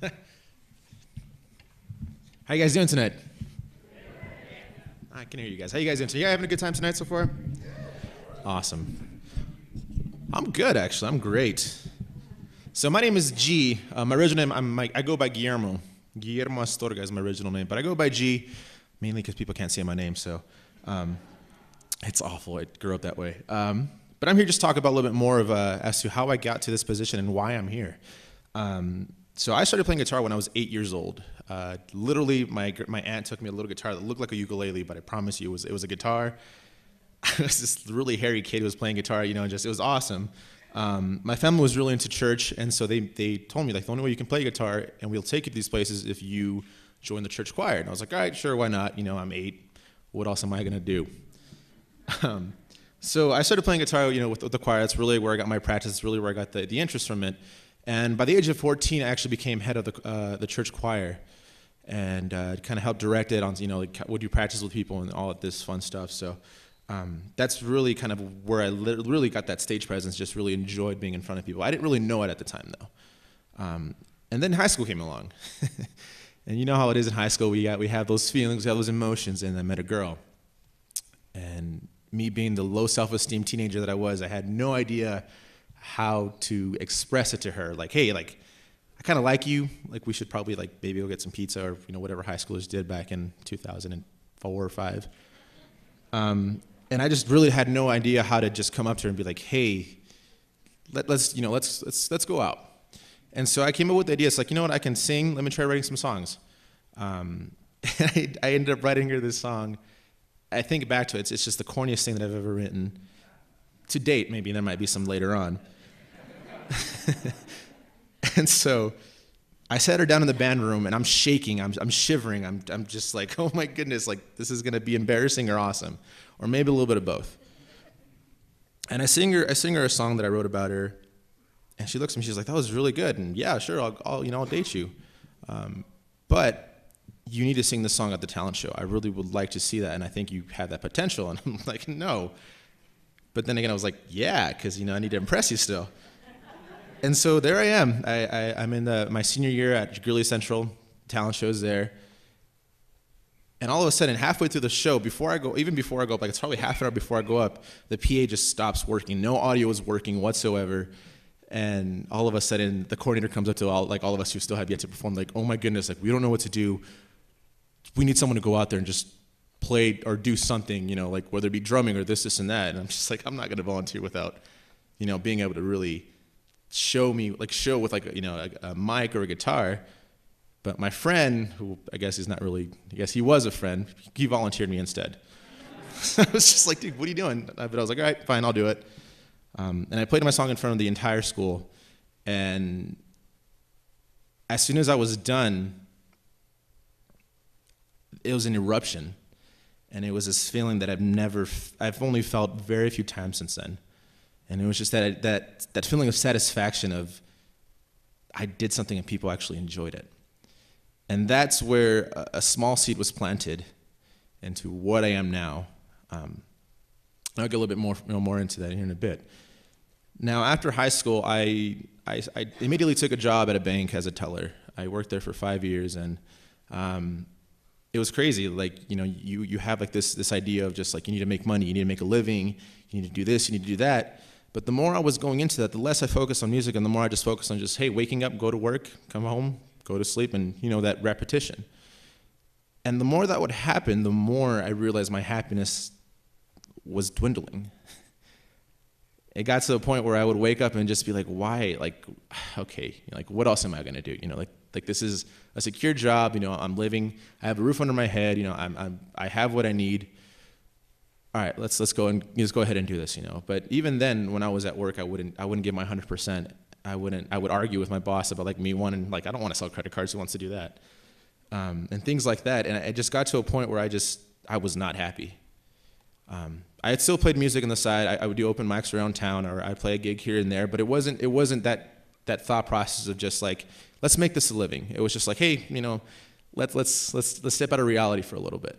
How you guys doing tonight? I can hear you guys. How you guys doing tonight? You guys having a good time tonight so far? Awesome. I'm good, actually. I'm great. So my name is G. Uh, my original name, I'm my, I go by Guillermo. Guillermo Astorga is my original name, but I go by G, mainly because people can't say my name, so um, it's awful. I grew up that way. Um, but I'm here just to talk about a little bit more of uh, as to how I got to this position and why I'm here. Um, so I started playing guitar when I was eight years old. Uh, literally, my my aunt took me a little guitar that looked like a ukulele, but I promise you, it was it was a guitar. I was this really hairy kid who was playing guitar, you know, and just it was awesome. Um, my family was really into church, and so they they told me like the only way you can play guitar and we'll take you to these places if you join the church choir. And I was like, all right, sure, why not? You know, I'm eight. What else am I gonna do? Um, so I started playing guitar, you know, with, with the choir. That's really where I got my practice. It's really where I got the the interest from it. And by the age of fourteen, I actually became head of the uh, the church choir, and uh, kind of helped direct it on, you know, like, would you practice with people and all of this fun stuff. So um, that's really kind of where I li- really got that stage presence. Just really enjoyed being in front of people. I didn't really know it at the time though. Um, and then high school came along, and you know how it is in high school. We got we have those feelings, we have those emotions, and I met a girl. And me being the low self-esteem teenager that I was, I had no idea how to express it to her, like, hey, like, I kind of like you, like, we should probably, like, maybe go get some pizza, or, you know, whatever high schoolers did back in two thousand four or five. Um, and I just really had no idea how to just come up to her and be like, hey, let, let's, you know, let's, let's, let's go out. And so I came up with the idea. It's like, you know what, I can sing. Let me try writing some songs. Um, and I, I ended up writing her this song. I think back to it, it's, it's just the corniest thing that I've ever written. To date, maybe there might be some later on. And so I sat her down in the band room, and I'm shaking, I'm, I'm shivering, I'm, I'm just like, oh my goodness, like this is gonna be embarrassing or awesome, or maybe a little bit of both. And I sing her, I sing her a song that I wrote about her, and she looks at me, she's like, that was really good, and yeah, sure, I'll, I'll you know, I'll date you, um, but you need to sing this song at the talent show. I really would like to see that, and I think you have that potential. And I'm like, no. But then again, I was like, yeah, because you know I need to impress you still. And so there I am. I, I, I'm in the, my senior year at Greeley Central, talent show's there. And all of a sudden, halfway through the show, before I go, even before I go up, like it's probably half an hour before I go up, the P A just stops working. No audio is working whatsoever. And all of a sudden, the coordinator comes up to all, like all of us who still have yet to perform, like, oh my goodness, like we don't know what to do. We need someone to go out there and just play or do something, you know, like whether it be drumming or this, this, and that. And I'm just like, I'm not going to volunteer without, you know, being able to really show me, like show with like, you know, a, a mic or a guitar. But my friend, who I guess is not really, I guess he was a friend, he volunteered me instead. So I was just like, dude, what are you doing? But I was like, all right, fine, I'll do it. Um, and I played my song in front of the entire school. And as soon as I was done, it was an eruption. And it was this feeling that I've never, I've only felt very few times since then. And it was just that, that, that feeling of satisfaction of, I did something and people actually enjoyed it. And that's where a, a small seed was planted into what I am now. Um, I'll get a little bit more, you know, more into that here in a bit. Now, after high school, I, I, I immediately took a job at a bank as a teller. I worked there for five years, and um, it was crazy. Like, you know, you, you have like this, this idea of just like, you need to make money, you need to make a living, you need to do this, you need to do that. But the more I was going into that, the less I focused on music, and the more I just focused on just, hey, waking up, go to work, come home, go to sleep, and, you know, that repetition. And the more that would happen, the more I realized my happiness was dwindling. It got to the point where I would wake up and just be like, why? Like, okay, like, what else am I going to do? You know, like, like this is a secure job. You know, I'm living, I have a roof under my head. You know, I'm, I'm, I have what I need. All right, let's let's go and just go ahead and do this. You know, but even then, when I was at work, I wouldn't I wouldn't give my one hundred percent. I wouldn't. I would argue with my boss about like me wanting, like, I don't want to sell credit cards. Who wants to do that? Um, and things like that. And it just got to a point where I just I was not happy. Um, I had still played music on the side. I, I would do open mics around town, or I'd play a gig here and there. But it wasn't it wasn't that that thought process of just like, let's make this a living. It was just like, hey, you know, let's let's let's let's step out of reality for a little bit.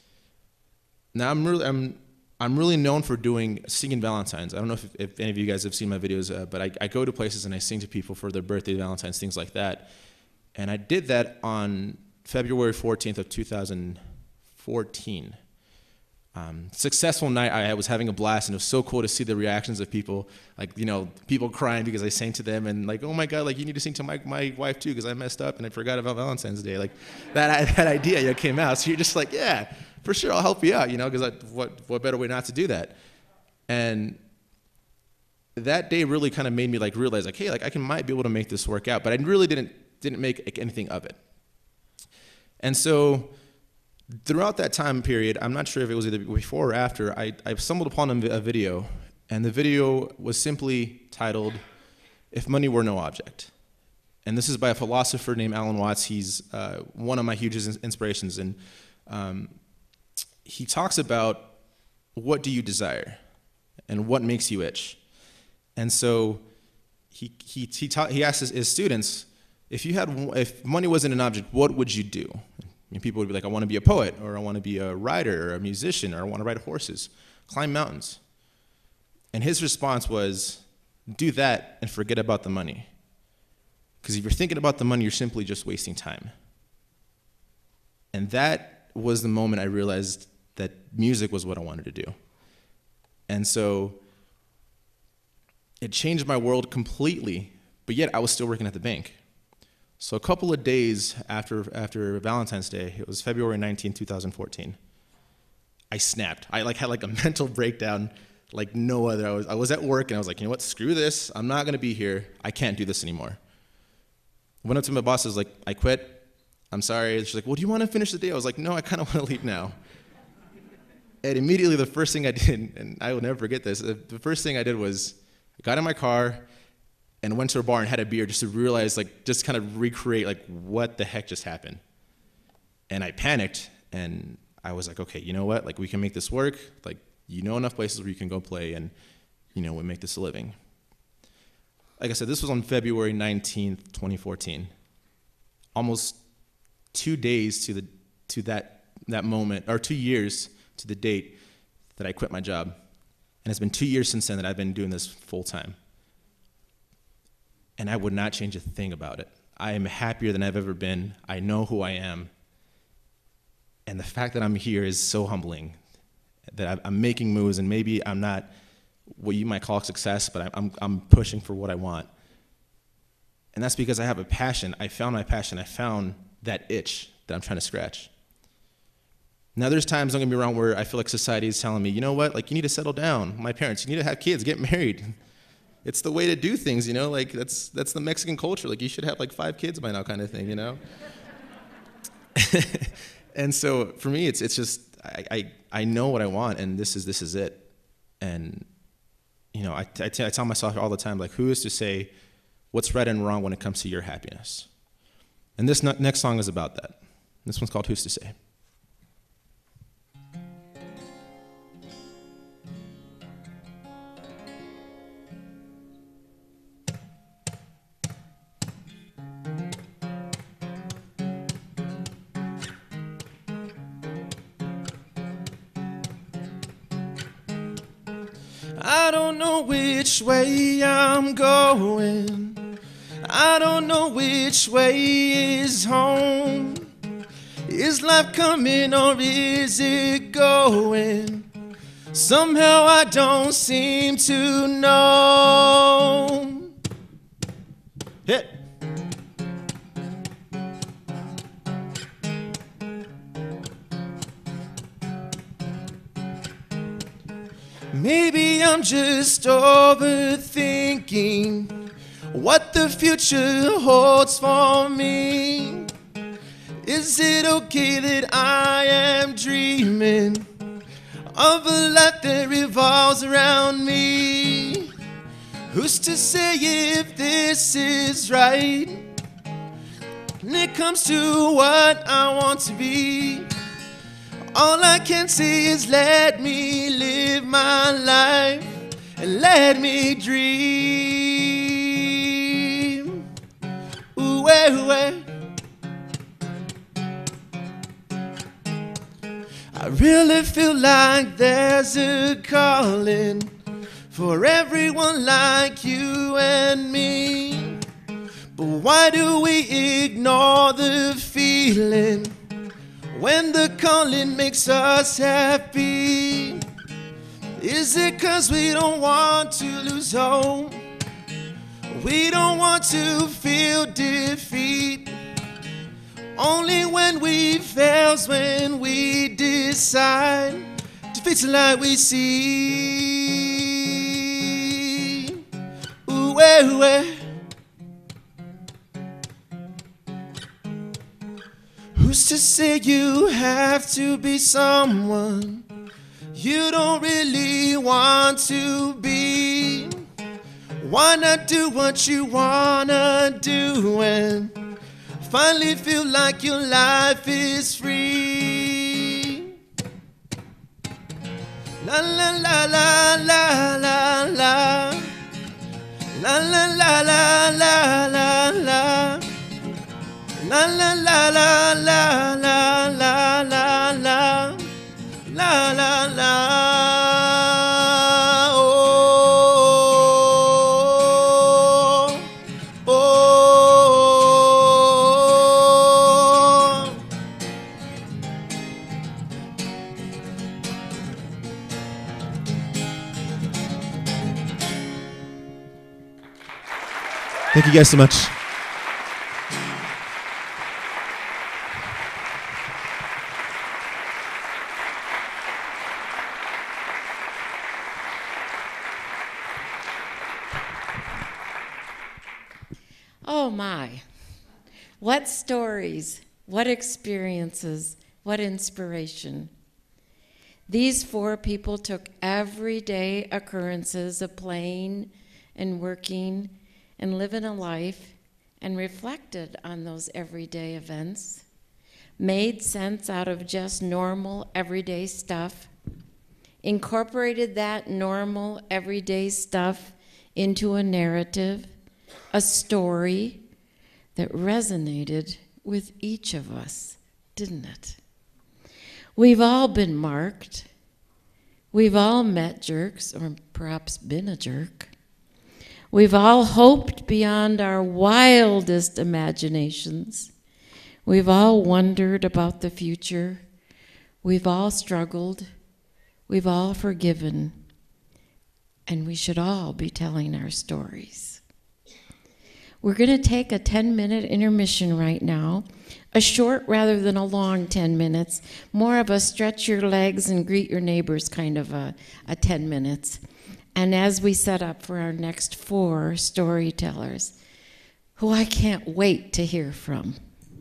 Now I'm really I'm I'm really known for doing singing Valentines. I don't know if, if any of you guys have seen my videos, uh, but I, I go to places and I sing to people for their birthday, Valentines, things like that. And I did that on February fourteenth of two thousand fourteen. Um, successful night. I, I was having a blast, and it was so cool to see the reactions of people, like, you know, people crying because I sang to them, and like, oh my God, like, you need to sing to my, my wife too, because I messed up and I forgot about Valentine's Day. Like, that that idea, you know, came out. So you're just like, yeah, for sure, I'll help you out, you know, because what what better way not to do that? And that day really kind of made me like realize, like, hey, like I can might be able to make this work out, but I really didn't didn't make anything of it. And so throughout that time period, I'm not sure if it was either before or after, I, I stumbled upon a, a video, and the video was simply titled, "If Money Were No Object." And this is by a philosopher named Alan Watts. He's uh, one of my hugest inspirations, and um, he talks about what do you desire and what makes you itch. And so he, he, he, taught, he asked his, his students, if you had, if money wasn't an object, what would you do? And people would be like, I want to be a poet, or I want to be a writer, or a musician, or I want to ride horses, climb mountains. And his response was, do that and forget about the money. Because if you're thinking about the money, you're simply just wasting time. And that was the moment I realized that music was what I wanted to do. And so it changed my world completely, but yet I was still working at the bank. So a couple of days after, after Valentine's Day, it was February nineteenth, two thousand fourteen, I snapped. I like had like a mental breakdown like no other. I was, I was at work and I was like, you know what, screw this. I'm not gonna be here. I can't do this anymore. I went up to my boss, I was like, I quit. I'm sorry. She's like, well, do you wanna finish the day? I was like, no, I kinda wanna leave now. And immediately the first thing I did, and I will never forget this, the first thing I did was I got in my car and went to a bar and had a beer just to realize, like, just kind of recreate, like, what the heck just happened. And I panicked, and I was like, okay, you know what? Like, we can make this work. Like, you know enough places where you can go play, and, you know, we make this a living. Like I said, this was on February nineteenth, twenty fourteen. Almost two days to the to that that moment, or two years to the date that I quit my job. And it's been two years since then that I've been doing this full time. And I would not change a thing about it. I am happier than I've ever been. I know who I am. And the fact that I'm here is so humbling, that I'm making moves, and maybe I'm not what you might call success, but I'm, I'm pushing for what I want. And that's because I have a passion. I found my passion. I found that itch that I'm trying to scratch. Now, there's times, don't get me wrong, where I feel like society is telling me, you know what, like, you need to settle down. My parents, you need to have kids, get married. It's the way to do things, you know, like, that's that's the Mexican culture. Like, you should have, like, five kids by now kind of thing, you know? And so, for me, it's it's just, I, I, I know what I want, and this is this is it. And, you know, I, I, t- I tell myself all the time, like, who is to say what's right and wrong when it comes to your happiness? And this n- next song is about that. This one's called Who's to Say. I don't know which way I'm going. I don't know which way is home. Is life coming or is it going? Somehow I don't seem to know. Hit. Maybe I'm just overthinking what the future holds for me. Is it okay that I am dreaming of a life that revolves around me? Who's to say if this is right when it comes to what I want to be? All I can say is let me live my life and let me dream. Ooh, eh, ooh, eh. I really feel like there's a calling for everyone like you and me. But why do we ignore the feeling when the calling makes us happy? Is it 'cause we don't want to lose hope? We don't want to feel defeat. Only when we fail's when we decide defeat's the light we see. Ooh, eh, ooh, eh. Who's to say you have to be someone you don't really want to be? Why not do what you wanna do and finally feel like your life is free? La la la la la la la. La la la la la la la. La la la la la la la la la la la la. Oh, oh, oh. Thank you guys so much. Oh my, what stories, what experiences, what inspiration. These four people took everyday occurrences of playing and working and living a life and reflected on those everyday events, made sense out of just normal everyday stuff, incorporated that normal everyday stuff into a narrative, a story that resonated with each of us, didn't it? We've all been marked. We've all met jerks, or perhaps been a jerk. We've all hoped beyond our wildest imaginations. We've all wondered about the future. We've all struggled. We've all forgiven. And we should all be telling our stories. We're going to take a ten-minute intermission right now, a short rather than a long ten minutes, more of a stretch your legs and greet your neighbors kind of a, a ten minutes. And as we set up for our next four storytellers, who I can't wait to hear from.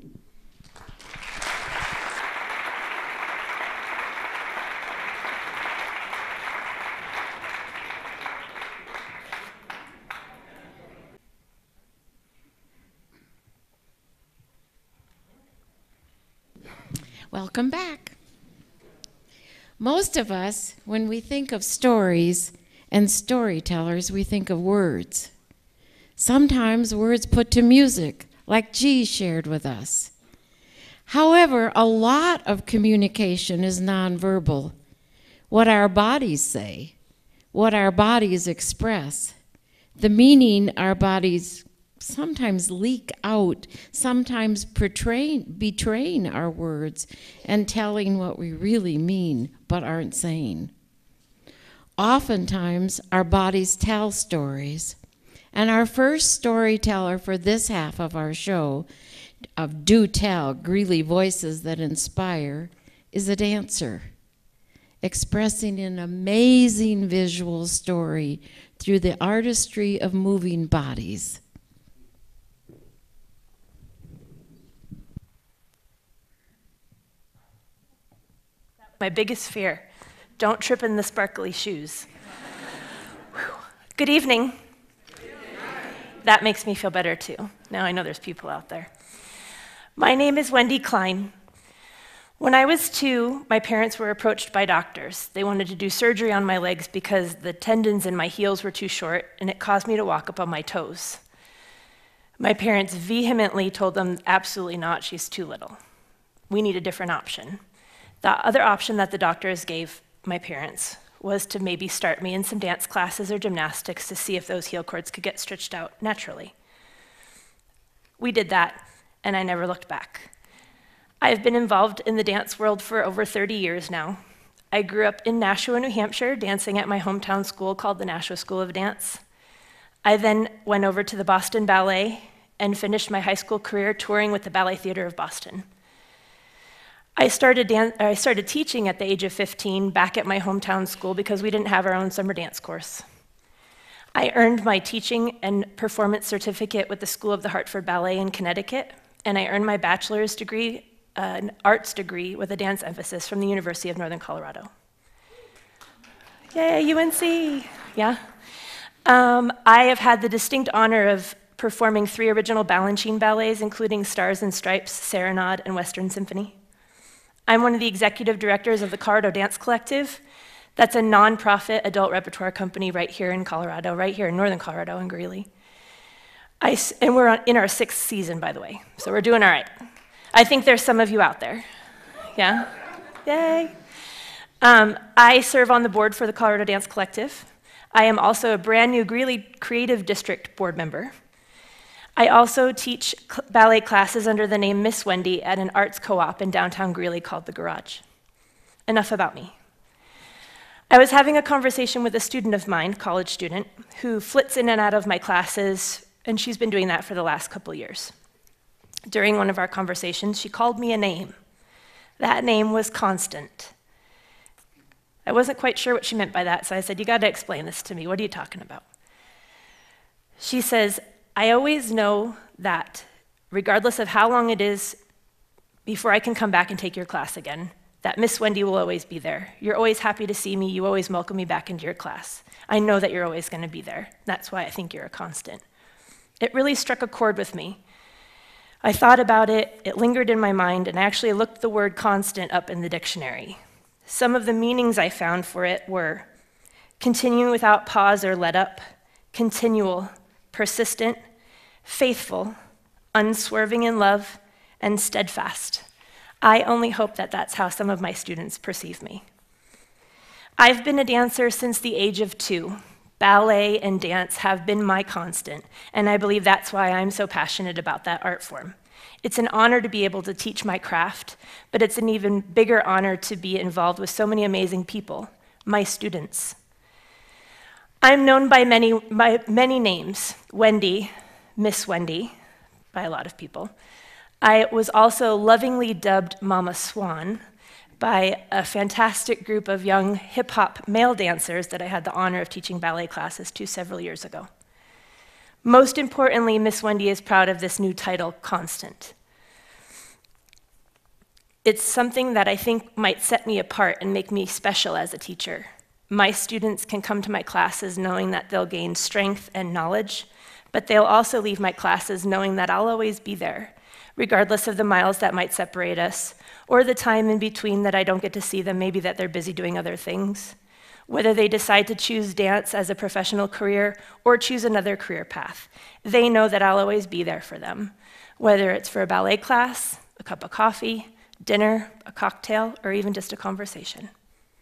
Welcome back. Most of us, when we think of stories and storytellers, we think of words. Sometimes words put to music, like G shared with us. However, a lot of communication is nonverbal. What our bodies say, what our bodies express, the meaning our bodies sometimes leak out, sometimes portraying, betraying our words and telling what we really mean but aren't saying. Oftentimes, our bodies tell stories. And our first storyteller for this half of our show of Do Tell, Greeley Voices That Inspire, is a dancer, expressing an amazing visual story through the artistry of moving bodies. My biggest fear, don't trip in the sparkly shoes. Good evening. Good evening. That makes me feel better too. Now I know there's people out there. My name is Wendy Klein. When I was two, my parents were approached by doctors. They wanted to do surgery on my legs because the tendons in my heels were too short and it caused me to walk up on my toes. My parents vehemently told them, absolutely not, she's too little. We need a different option. The other option that the doctors gave my parents was to maybe start me in some dance classes or gymnastics to see if those heel cords could get stretched out naturally. We did that, and I never looked back. I've been involved in the dance world for over thirty years now. I grew up in Nashua, New Hampshire, dancing at my hometown school called the Nashua School of Dance. I then went over to the Boston Ballet and finished my high school career touring with the Ballet Theater of Boston. I started, dan- I started teaching at the age of fifteen back at my hometown school because we didn't have our own summer dance course. I earned my teaching and performance certificate with the School of the Hartford Ballet in Connecticut, and I earned my bachelor's degree, uh, an arts degree with a dance emphasis from the University of Northern Colorado. Yay, U N C, yeah. Um, I have had the distinct honor of performing three original Balanchine ballets, including Stars and Stripes, Serenade, and Western Symphony. I'm one of the executive directors of the Colorado Dance Collective. That's a nonprofit adult repertoire company right here in Colorado, right here in northern Colorado in Greeley. I, and we're on, in our sixth season, by the way, so we're doing all right. I think there's some of you out there. Yeah? Yay. Um, I serve on the board for the Colorado Dance Collective. I am also a brand new Greeley Creative District board member. I also teach ballet classes under the name Miss Wendy at an arts co-op in downtown Greeley called The Garage. Enough about me. I was having a conversation with a student of mine, college student, who flits in and out of my classes, and she's been doing that for the last couple years. During one of our conversations, she called me a name. That name was Constant. I wasn't quite sure what she meant by that, so I said, you gotta explain this to me. What are you talking about? She says, I always know that regardless of how long it is before I can come back and take your class again, that Miss Wendy will always be there. You're always happy to see me. You always welcome me back into your class. I know that you're always going to be there. That's why I think you're a constant. It really struck a chord with me. I thought about it, it lingered in my mind, and I actually looked the word constant up in the dictionary. Some of the meanings I found for it were continuing without pause or let up, continual, persistent, faithful, unswerving in love, and steadfast. I only hope that that's how some of my students perceive me. I've been a dancer since the age of two. Ballet and dance have been my constant, and I believe that's why I'm so passionate about that art form. It's an honor to be able to teach my craft, but it's an even bigger honor to be involved with so many amazing people, my students. I'm known by many, by many names, Wendy, Miss Wendy, by a lot of people. I was also lovingly dubbed Mama Swan by a fantastic group of young hip-hop male dancers that I had the honor of teaching ballet classes to several years ago. Most importantly, Miss Wendy is proud of this new title, Constant. It's something that I think might set me apart and make me special as a teacher. My students can come to my classes knowing that they'll gain strength and knowledge, but they'll also leave my classes knowing that I'll always be there, regardless of the miles that might separate us, or the time in between that I don't get to see them, maybe that they're busy doing other things. Whether they decide to choose dance as a professional career or choose another career path, they know that I'll always be there for them, whether it's for a ballet class, a cup of coffee, dinner, a cocktail, or even just a conversation.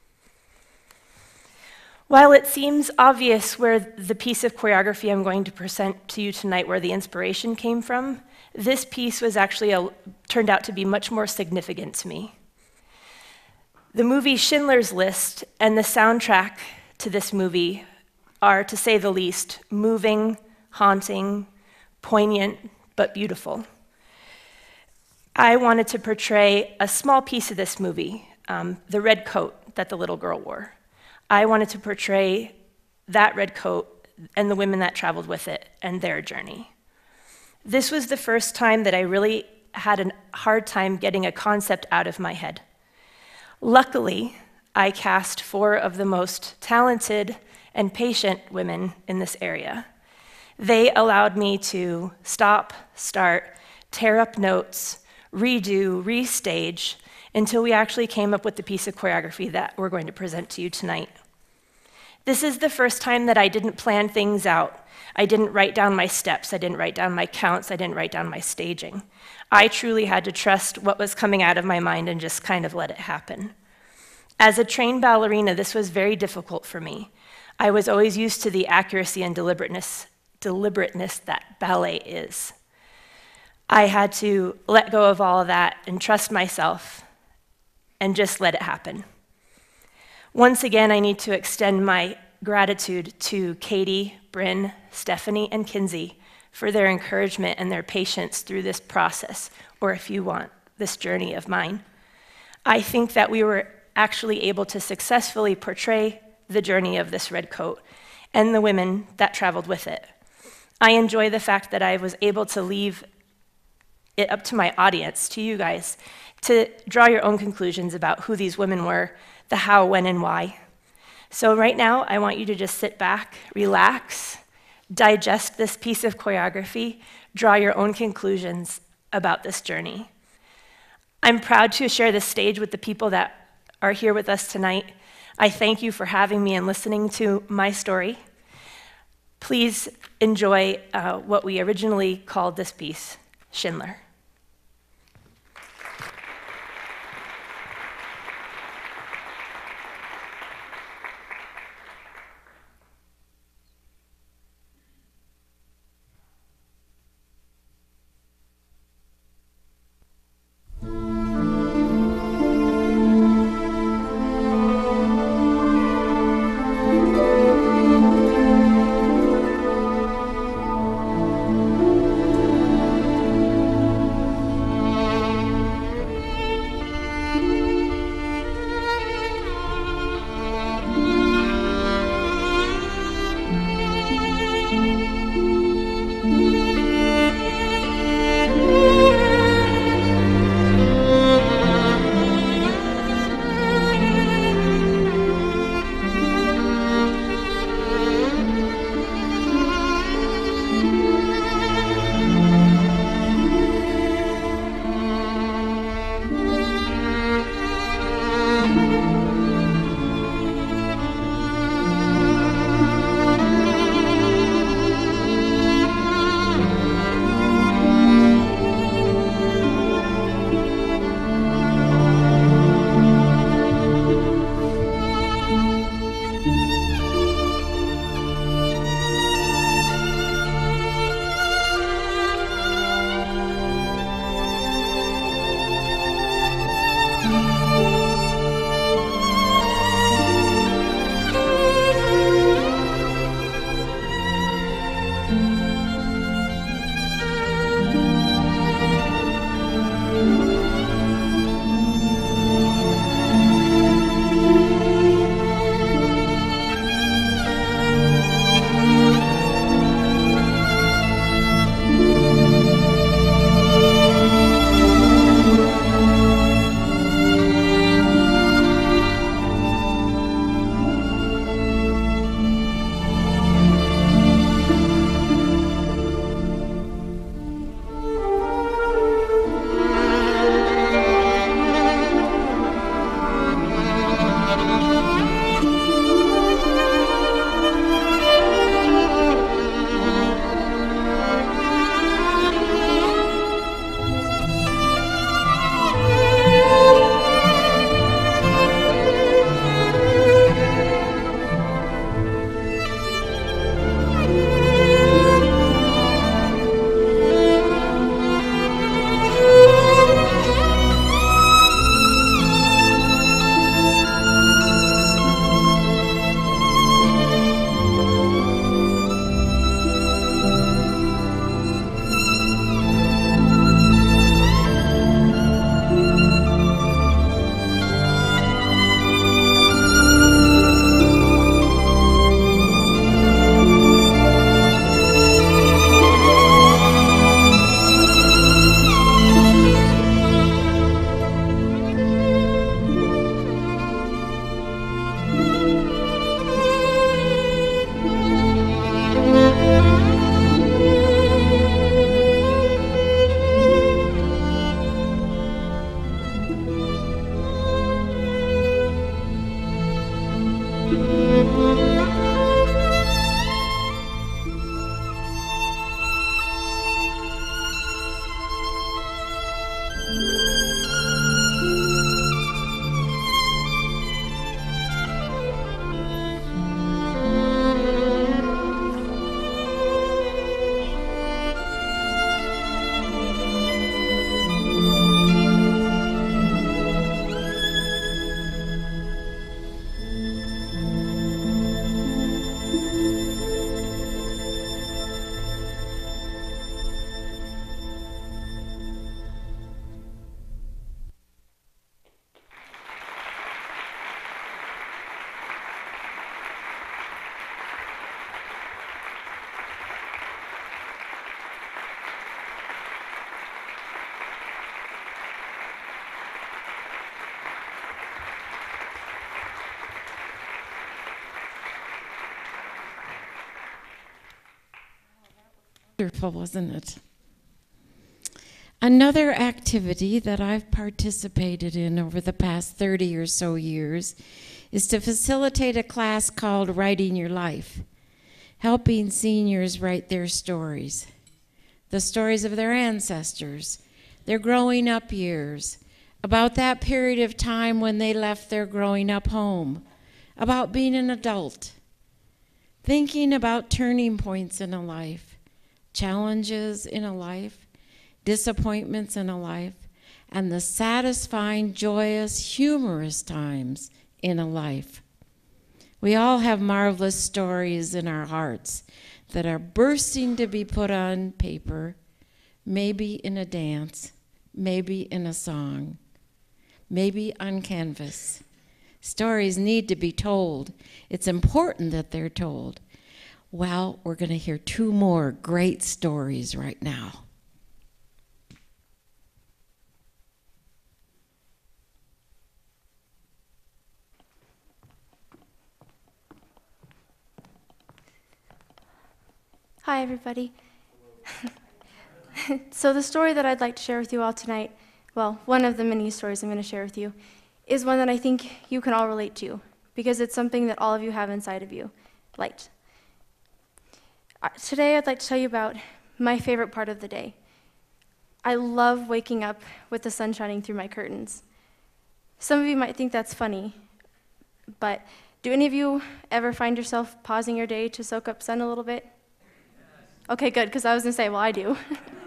While it seems obvious where the piece of choreography I'm going to present to you tonight, where the inspiration came from, this piece was actually a, turned out to be much more significant to me. The movie Schindler's List and the soundtrack to this movie are, to say the least, moving, haunting, poignant, but beautiful. I wanted to portray a small piece of this movie, um, the red coat that the little girl wore. I wanted to portray that red coat and the women that traveled with it and their journey. This was the first time that I really had a hard time getting a concept out of my head. Luckily, I cast four of the most talented and patient women in this area. They allowed me to stop, start, tear up notes, redo, restage, until we actually came up with the piece of choreography that we're going to present to you tonight. This is the first time that I didn't plan things out. I didn't write down my steps, I didn't write down my counts, I didn't write down my staging. I truly had to trust what was coming out of my mind and just kind of let it happen. As a trained ballerina, this was very difficult for me. I was always used to the accuracy and deliberateness, deliberateness that ballet is. I had to let go of all of that and trust myself and just let it happen. Once again, I need to extend my gratitude to Katie, Bryn, Stephanie, and Kinsey for their encouragement and their patience through this process, or if you want, this journey of mine. I think that we were actually able to successfully portray the journey of this red coat and the women that traveled with it. I enjoy the fact that I was able to leave it up to my audience, to you guys, to draw your own conclusions about who these women were, the how, when, and why. So right now, I want you to just sit back, relax, digest this piece of choreography, draw your own conclusions about this journey. I'm proud to share this stage with the people that are here with us tonight. I thank you for having me and listening to my story. Please enjoy uh, what we originally called this piece, Schindler. Wonderful, wasn't it? Another activity that I've participated in over the past thirty or so years is to facilitate a class called Writing Your Life, helping seniors write their stories, the stories of their ancestors, their growing up years, about that period of time when they left their growing up home, about being an adult, thinking about turning points in a life, challenges in a life, disappointments in a life, and the satisfying, joyous, humorous times in a life. We all have marvelous stories in our hearts that are bursting to be put on paper, maybe in a dance, maybe in a song, maybe on canvas. Stories need to be told. It's important that they're told. Well, we're going to hear two more great stories right now. Hi, everybody. So the story that I'd like to share with you all tonight, well, one of the many stories I'm going to share with you, is one that I think you can all relate to, because it's something that all of you have inside of you, light. Uh, today I'd like to tell you about my favorite part of the day. I love waking up with the sun shining through my curtains. Some of you might think that's funny, but do any of you ever find yourself pausing your day to soak up sun a little bit? Okay, good, because I was going to say, well, I do.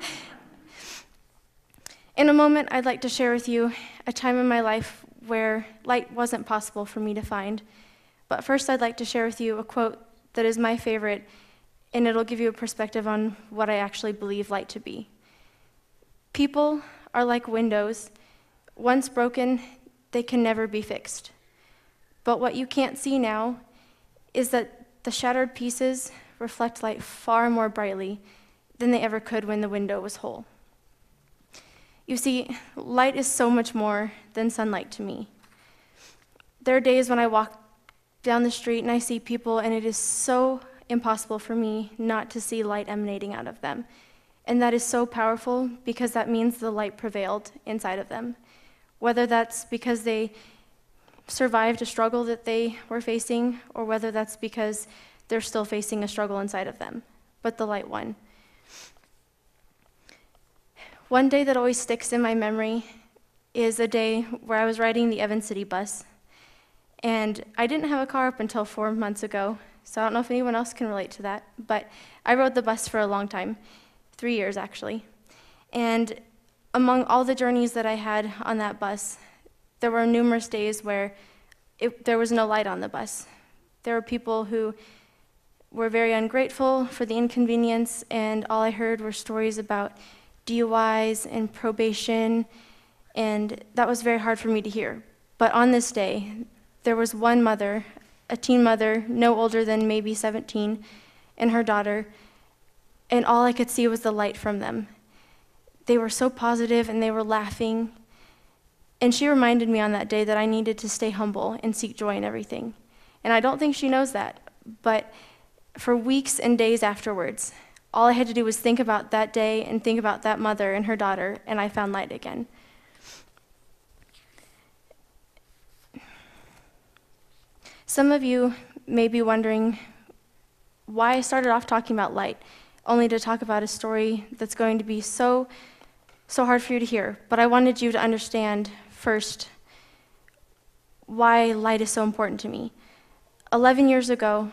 In a moment, I'd like to share with you a time in my life where light wasn't possible for me to find. But first, I'd like to share with you a quote that is my favorite, and it'll give you a perspective on what I actually believe light to be. People are like windows. Once broken, they can never be fixed. But what you can't see now is that the shattered pieces reflect light far more brightly than they ever could when the window was whole. You see, light is so much more than sunlight to me. There are days when I walk down the street and I see people, and it is so impossible for me not to see light emanating out of them. And that is so powerful because that means the light prevailed inside of them. Whether that's because they survived a struggle that they were facing, or whether that's because they're still facing a struggle inside of them, but the light won. One day that always sticks in my memory is a day where I was riding the Evans City bus, and I didn't have a car up until four months ago, so I don't know if anyone else can relate to that, but I rode the bus for a long time, three years actually. And among all the journeys that I had on that bus, there were numerous days where it, there was no light on the bus. There were people who were very ungrateful for the inconvenience, and all I heard were stories about D U Is and probation, and that was very hard for me to hear. But on this day, there was one mother, a teen mother, no older than maybe seventeen, and her daughter, and all I could see was the light from them. They were so positive, and they were laughing, and she reminded me on that day that I needed to stay humble and seek joy in everything. And I don't think she knows that, but for weeks and days afterwards, all I had to do was think about that day and think about that mother and her daughter, and I found light again. Some of you may be wondering why I started off talking about light, only to talk about a story that's going to be so, so hard for you to hear. But I wanted you to understand first why light is so important to me. Eleven years ago,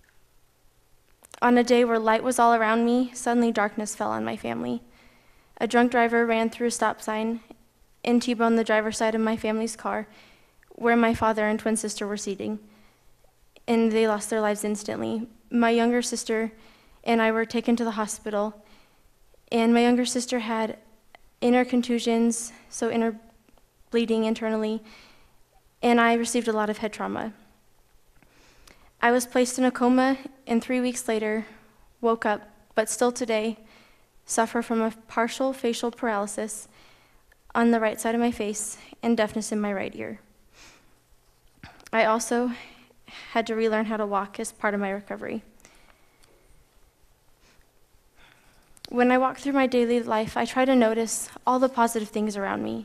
on a day where light was all around me, suddenly darkness fell on my family. A drunk driver ran through a stop sign and T-boned the driver's side of my family's car, where my father and twin sister were seating, and they lost their lives instantly. My younger sister and I were taken to the hospital, and my younger sister had inner contusions, so inner bleeding internally, and I received a lot of head trauma. I was placed in a coma, and three weeks later, woke up, but still today, suffer from a partial facial paralysis on the right side of my face and deafness in my right ear. I also had to relearn how to walk as part of my recovery. When I walk through my daily life, I try to notice all the positive things around me.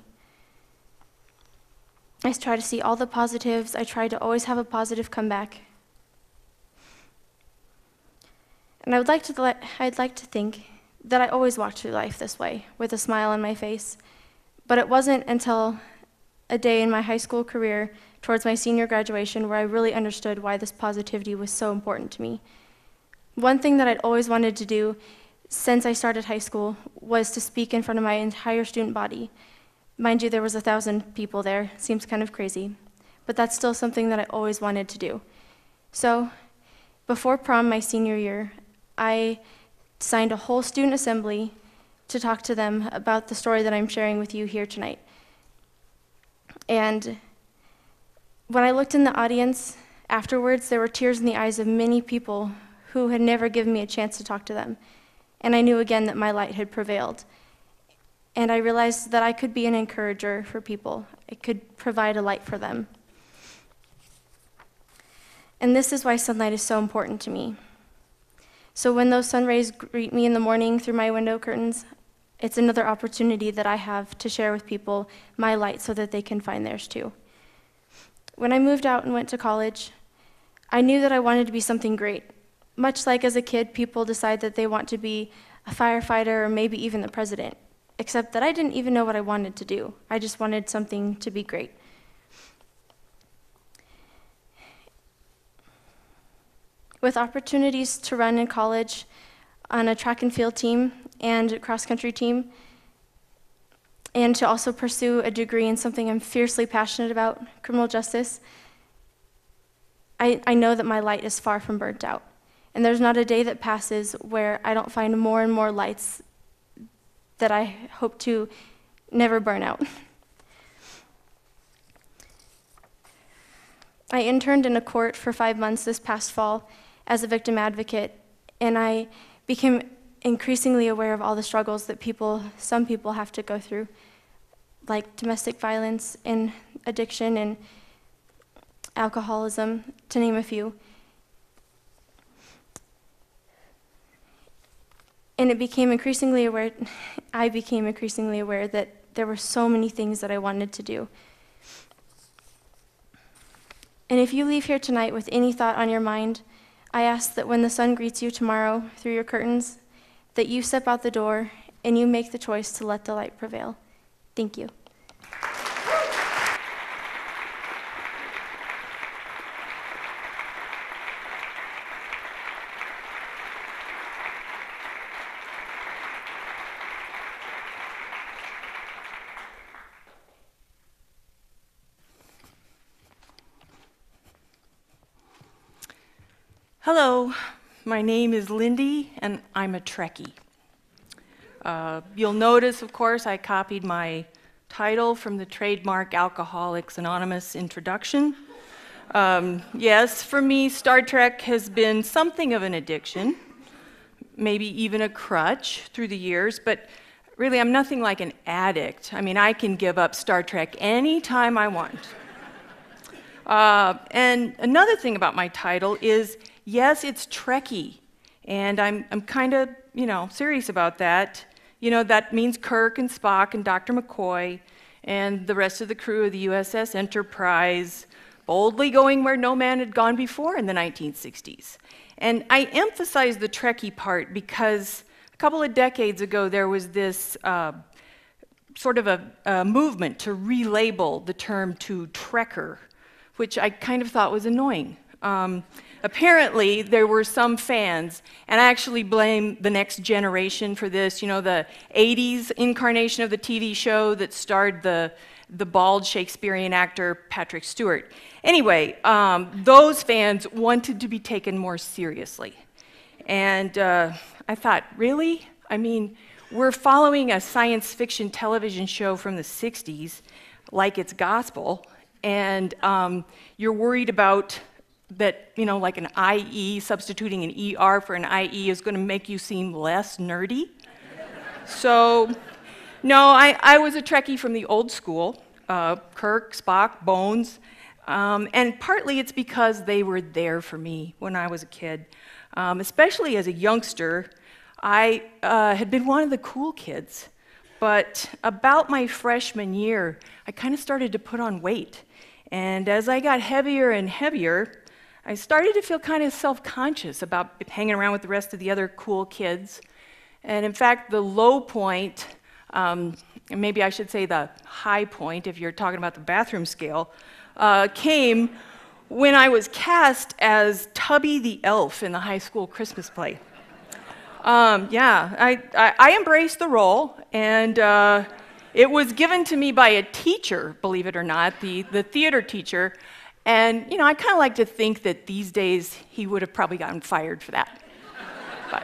I try to see all the positives. I try to always have a positive comeback. And I would like to let, I'd like to think that I always walked through life this way, with a smile on my face. But it wasn't until a day in my high school career, towards my senior graduation, where I really understood why this positivity was so important to me. One thing that I'd always wanted to do since I started high school was to speak in front of my entire student body. Mind you, there was a thousand people there. Seems kind of crazy, but that's still something that I always wanted to do. So, before prom my senior year, I signed a whole student assembly to talk to them about the story that I'm sharing with you here tonight. And when I looked in the audience afterwards, there were tears in the eyes of many people who had never given me a chance to talk to them. And I knew again that my light had prevailed. And I realized that I could be an encourager for people. I could provide a light for them. And this is why sunlight is so important to me. So when those sun rays greet me in the morning through my window curtains, it's another opportunity that I have to share with people my light so that they can find theirs too. When I moved out and went to college, I knew that I wanted to be something great. Much like as a kid, people decide that they want to be a firefighter or maybe even the president, except that I didn't even know what I wanted to do. I just wanted something to be great. With opportunities to run in college on a track and field team and a cross-country team, and to also pursue a degree in something I'm fiercely passionate about, criminal justice, I, I know that my light is far from burnt out. And there's not a day that passes where I don't find more and more lights that I hope to never burn out. I interned in a court for five months this past fall as a victim advocate, and I became increasingly aware of all the struggles that people, some people have to go through, like domestic violence and addiction and alcoholism, to name a few. And it became increasingly aware, I became increasingly aware that there were so many things that I wanted to do. And if you leave here tonight with any thought on your mind, I ask that when the sun greets you tomorrow through your curtains, that you step out the door and you make the choice to let the light prevail. Thank you. Hello, my name is Lindy, and I'm a Trekkie. Uh, you'll notice, of course, I copied my title from the trademark Alcoholics Anonymous introduction. Um, yes, for me, Star Trek has been something of an addiction, maybe even a crutch through the years, but really I'm nothing like an addict. I mean, I can give up Star Trek anytime I want. Uh, and another thing about my title is, yes, it's Trekkie, and I'm, I'm kind of, you know, serious about that. You know, that means Kirk and Spock and Doctor McCoy and the rest of the crew of the U S S Enterprise, boldly going where no man had gone before in the nineteen sixties. And I emphasize the Trekkie part because a couple of decades ago there was this uh, sort of a, a movement to relabel the term to Trekker, which I kind of thought was annoying. Um, apparently, there were some fans, and I actually blame the next generation for this, you know, the eighties incarnation of the T V show that starred the, the bald Shakespearean actor Patrick Stewart. Anyway, um, those fans wanted to be taken more seriously. And uh, I thought, really? I mean, we're following a science fiction television show from the sixties, like it's gospel, and um, you're worried about that, you know, like an I E, substituting an E R for an I E is going to make you seem less nerdy. So, no, I, I was a Trekkie from the old school, uh, Kirk, Spock, Bones, um, and partly it's because they were there for me when I was a kid. Um, especially as a youngster, I uh, had been one of the cool kids, but about my freshman year, I kind of started to put on weight. And as I got heavier and heavier, I started to feel kind of self-conscious about hanging around with the rest of the other cool kids. And in fact, the low point, um, and maybe I should say the high point if you're talking about the bathroom scale, uh, came when I was cast as Tubby the Elf in the high school Christmas play. Um, yeah, I, I, I embraced the role, and uh, it was given to me by a teacher, believe it or not, the, the theater teacher. And, you know, I kind of like to think that these days he would have probably gotten fired for that. But,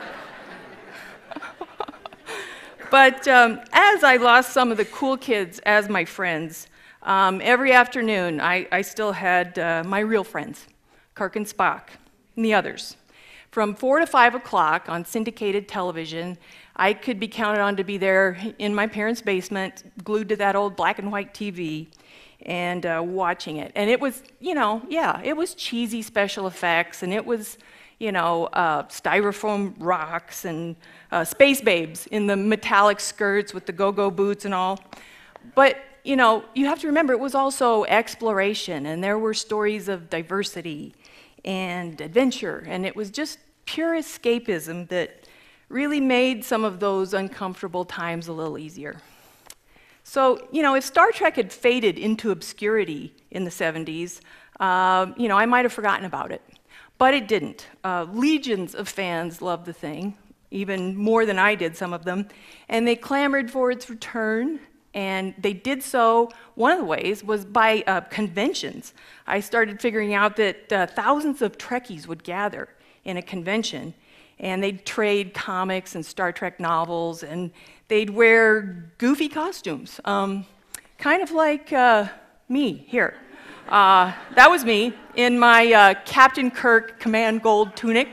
but um, as I lost some of the cool kids as my friends, um, every afternoon I, I still had uh, my real friends, Kirk and Spock, and the others. From four to five o'clock on syndicated television, I could be counted on to be there in my parents' basement, glued to that old black and white T V, and uh, watching it. And it was, you know, yeah, it was cheesy special effects, and it was, you know, uh, styrofoam rocks and uh, space babes in the metallic skirts with the go-go boots and all. But, you know, you have to remember it was also exploration, and there were stories of diversity and adventure, and it was just pure escapism that really made some of those uncomfortable times a little easier. So, you know, if Star Trek had faded into obscurity in the seventies, uh, you know, I might have forgotten about it. But it didn't. Uh, legions of fans loved the thing, even more than I did, some of them, and they clamored for its return. And they did so, one of the ways was by uh, conventions. I started figuring out that uh, thousands of Trekkies would gather in a convention, and they'd trade comics and Star Trek novels, and they'd wear goofy costumes, um, kind of like uh, me here. Uh, that was me in my uh, Captain Kirk Command Gold tunic.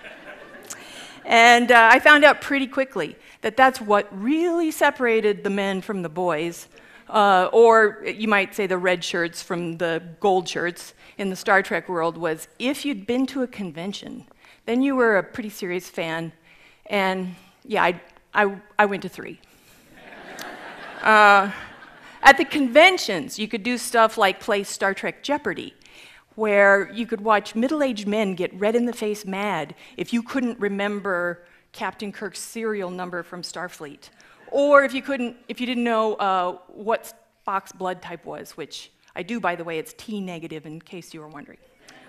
And uh, I found out pretty quickly that that's what really separated the men from the boys, uh, or you might say the red shirts from the gold shirts in the Star Trek world, was if you'd been to a convention, then you were a pretty serious fan. And yeah, I, I, I went to three. uh, at the conventions, you could do stuff like play Star Trek Jeopardy, where you could watch middle-aged men get red-in-the-face mad if you couldn't remember Captain Kirk's serial number from Starfleet, or if you couldn't, if you didn't know uh, what Spock's blood type was, which I do, by the way. It's T negative, in case you were wondering.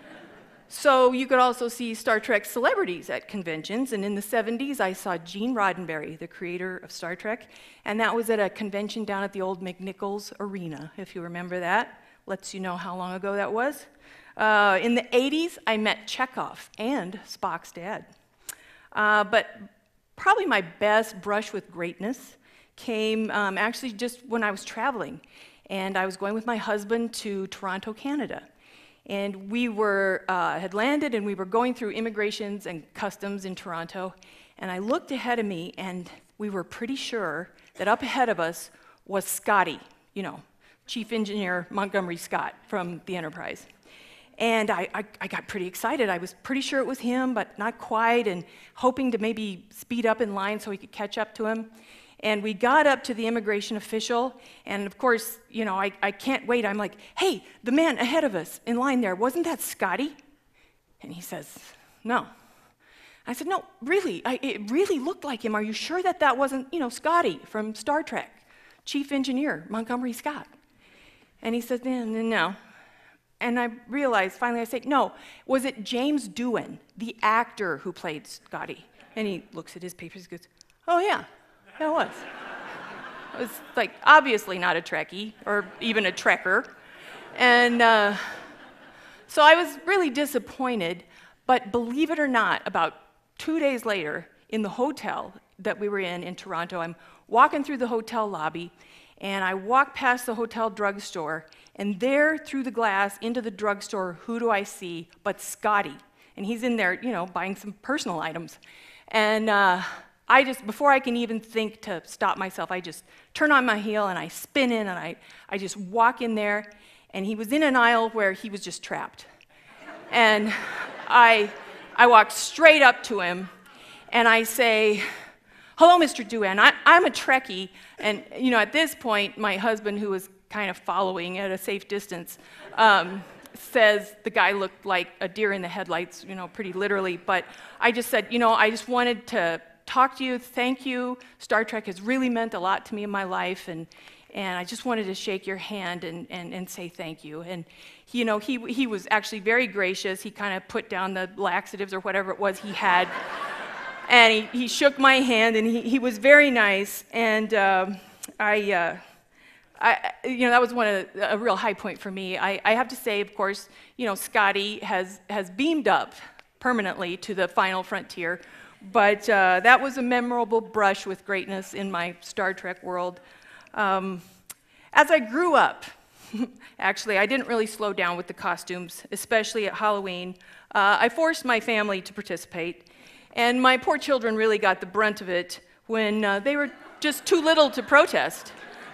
So you could also see Star Trek celebrities at conventions, and in the seventies, I saw Gene Roddenberry, the creator of Star Trek, and that was at a convention down at the old McNichols Arena, if you remember that. Lets you know how long ago that was. Uh, in the eighties, I met Chekhov and Spock's dad. Uh, but probably my best brush with greatness came um, actually just when I was traveling. And I was going with my husband to Toronto, Canada. And we were, uh, had landed, and we were going through immigrations and customs in Toronto. And I looked ahead of me, and we were pretty sure that up ahead of us was Scotty, you know, Chief Engineer Montgomery Scott from the Enterprise. And I, I, I got pretty excited. I was pretty sure it was him, but not quite, and hoping to maybe speed up in line so we could catch up to him. And we got up to the immigration official, and of course, you know, I, I can't wait. I'm like, hey, the man ahead of us in line there, wasn't that Scotty? And he says, no. I said, no, really, I, it really looked like him. Are you sure that that wasn't, you know, Scotty from Star Trek, Chief Engineer Montgomery Scott? And he said, no, no, no. And I realized, finally, I said, no, was it James Doohan, the actor who played Scotty? And he looks at his papers and goes, oh, yeah, yeah, it was. It was, like, obviously not a Trekkie, or even a Trekker. And uh, so I was really disappointed, but believe it or not, about two days later, in the hotel that we were in in Toronto, I'm walking through the hotel lobby, and I walk past the hotel drugstore, and there, through the glass, into the drugstore, who do I see but Scotty? And he's in there, you know, buying some personal items. And uh, I just, before I can even think to stop myself, I just turn on my heel, and I spin in, and I, I just walk in there, and he was in an aisle where he was just trapped. And I, I walk straight up to him, and I say, hello, Mister Duan, I, I'm a Trekkie. And, you know, at this point, my husband, who was kind of following at a safe distance, um, says the guy looked like a deer in the headlights, you know, pretty literally. But I just said, you know, I just wanted to talk to you, thank you. Star Trek has really meant a lot to me in my life, and and I just wanted to shake your hand and, and, and say thank you. And, you know, he, he was actually very gracious. He kind of put down the laxatives or whatever it was he had, and he, he shook my hand, and he, he was very nice. And uh, I... Uh, I, you know, that was one of the, a real high point for me. I, I have to say, of course, you know, Scotty has, has beamed up permanently to the final frontier, but uh, that was a memorable brush with greatness in my Star Trek world. Um, as I grew up, actually, I didn't really slow down with the costumes, especially at Halloween. Uh, I forced my family to participate, and my poor children really got the brunt of it when uh, they were just too little to protest.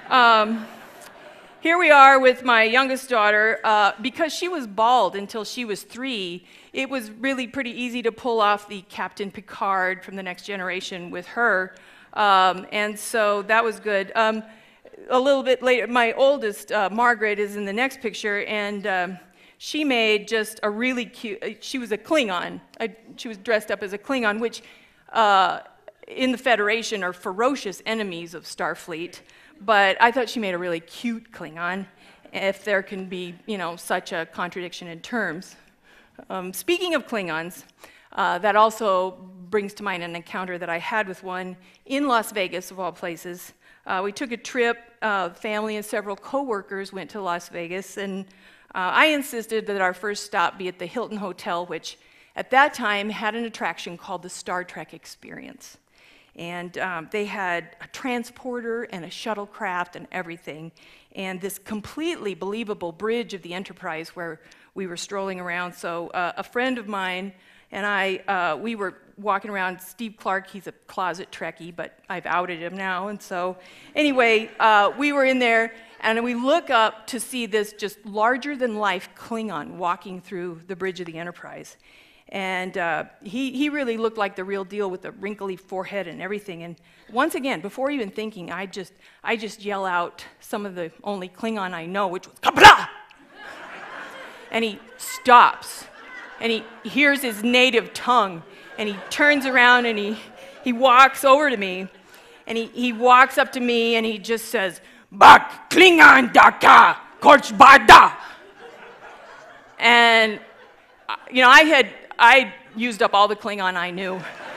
Um, here we are with my youngest daughter. Uh, because she was bald until she was three, it was really pretty easy to pull off the Captain Picard from The Next Generation with her, um, and so that was good. Um, a little bit later, my oldest, uh, Margaret, is in the next picture, and um, she made just a really cute, she was a Klingon. I, she was dressed up as a Klingon, which uh, in the Federation are ferocious enemies of Starfleet. But I thought she made a really cute Klingon, if there can be, you know, such a contradiction in terms. Um, speaking of Klingons, uh, that also brings to mind an encounter that I had with one in Las Vegas, of all places. Uh, we took a trip, uh, family and several co-workers went to Las Vegas, and uh, I insisted that our first stop be at the Hilton Hotel, which at that time had an attraction called the Star Trek Experience. And um, they had a transporter and a shuttlecraft and everything, and this completely believable bridge of the Enterprise where we were strolling around. So uh, a friend of mine and I, uh, we were walking around. Steve Clark, he's a closet Trekkie, but I've outed him now. And so anyway, uh, we were in there, and we look up to see this just larger-than-life Klingon walking through the bridge of the Enterprise. And uh, he, he really looked like the real deal with the wrinkly forehead and everything. And once again, before even thinking, I just, I just yell out some of the only Klingon I know, which was Kapla! And he stops, and he hears his native tongue, and he turns around and he, he walks over to me, and he, he walks up to me and he just says, Bak Klingon Daka Korchbada! And, you know, I had, I used up all the Klingon I knew.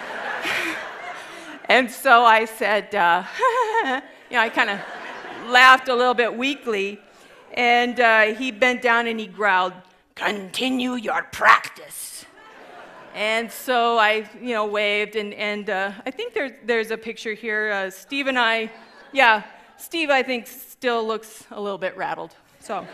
And so I said, uh, you know, I kind of laughed a little bit weakly, and uh, he bent down and he growled, continue your practice. And so I, you know, waved, and, and uh, I think there's, there's a picture here. Uh, Steve and I, yeah, Steve, I think, still looks a little bit rattled. So.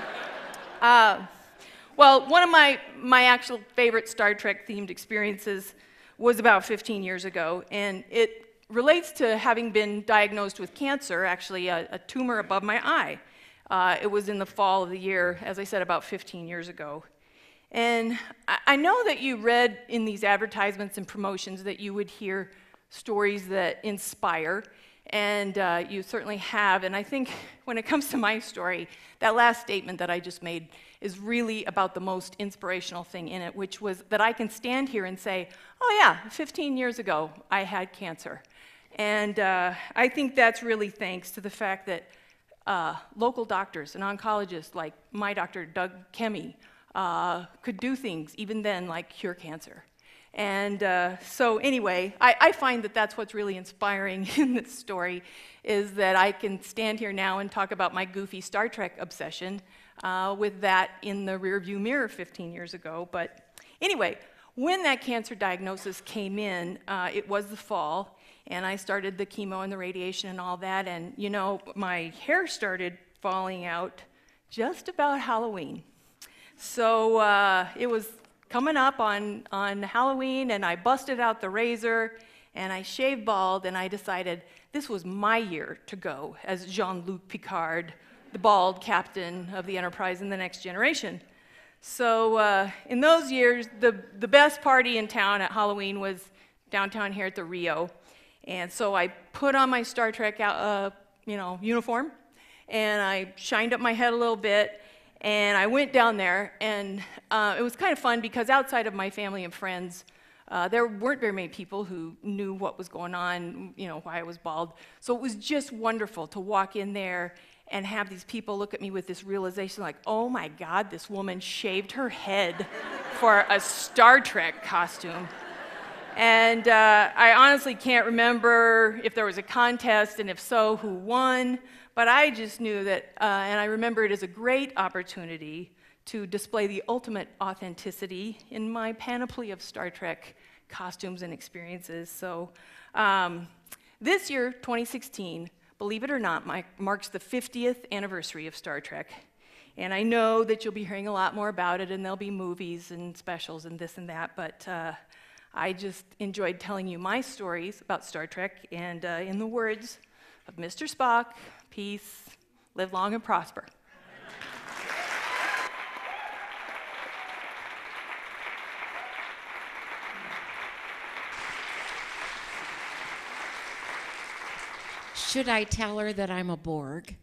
Uh, Well, one of my, my actual favorite Star Trek themed experiences was about fifteen years ago, and it relates to having been diagnosed with cancer, actually a, a tumor above my eye. Uh, it was in the fall of the year, as I said, about fifteen years ago. And I, I know that you read in these advertisements and promotions that you would hear stories that inspire, and uh, you certainly have. And I think when it comes to my story, that last statement that I just made is really about the most inspirational thing in it, which was that I can stand here and say, oh yeah, fifteen years ago, I had cancer. And uh, I think that's really thanks to the fact that uh, local doctors and oncologists like my doctor, Doug Kemme, uh, could do things even then like cure cancer. And uh, so anyway, I, I find that that's what's really inspiring in this story, is that I can stand here now and talk about my goofy Star Trek obsession uh, with that in the rearview mirror fifteen years ago. But anyway, when that cancer diagnosis came in, uh, it was the fall, and I started the chemo and the radiation and all that, and you know, my hair started falling out just about Halloween. So uh, it was coming up on, on Halloween, and I busted out the razor, and I shaved bald, and I decided this was my year to go as Jean-Luc Picard, the bald captain of the Enterprise in The Next Generation. So uh, in those years, the, the best party in town at Halloween was downtown here at the Rio. And so I put on my Star Trek uh, you know, uniform, and I shined up my head a little bit, and I went down there, and uh, it was kind of fun because outside of my family and friends, uh, there weren't very many people who knew what was going on, you know, why I was bald. So it was just wonderful to walk in there and have these people look at me with this realization like, oh my God, this woman shaved her head for a Star Trek costume. And uh, I honestly can't remember if there was a contest, and if so, who won. But I just knew that, uh, and I remember it as a great opportunity to display the ultimate authenticity in my panoply of Star Trek costumes and experiences. So um, this year, twenty sixteen, believe it or not, my, marks the fiftieth anniversary of Star Trek. And I know that you'll be hearing a lot more about it, and there'll be movies and specials and this and that, but uh, I just enjoyed telling you my stories about Star Trek, and uh, in the words of Mister Spock, peace, live long and prosper. Should I tell her that I'm a Borg?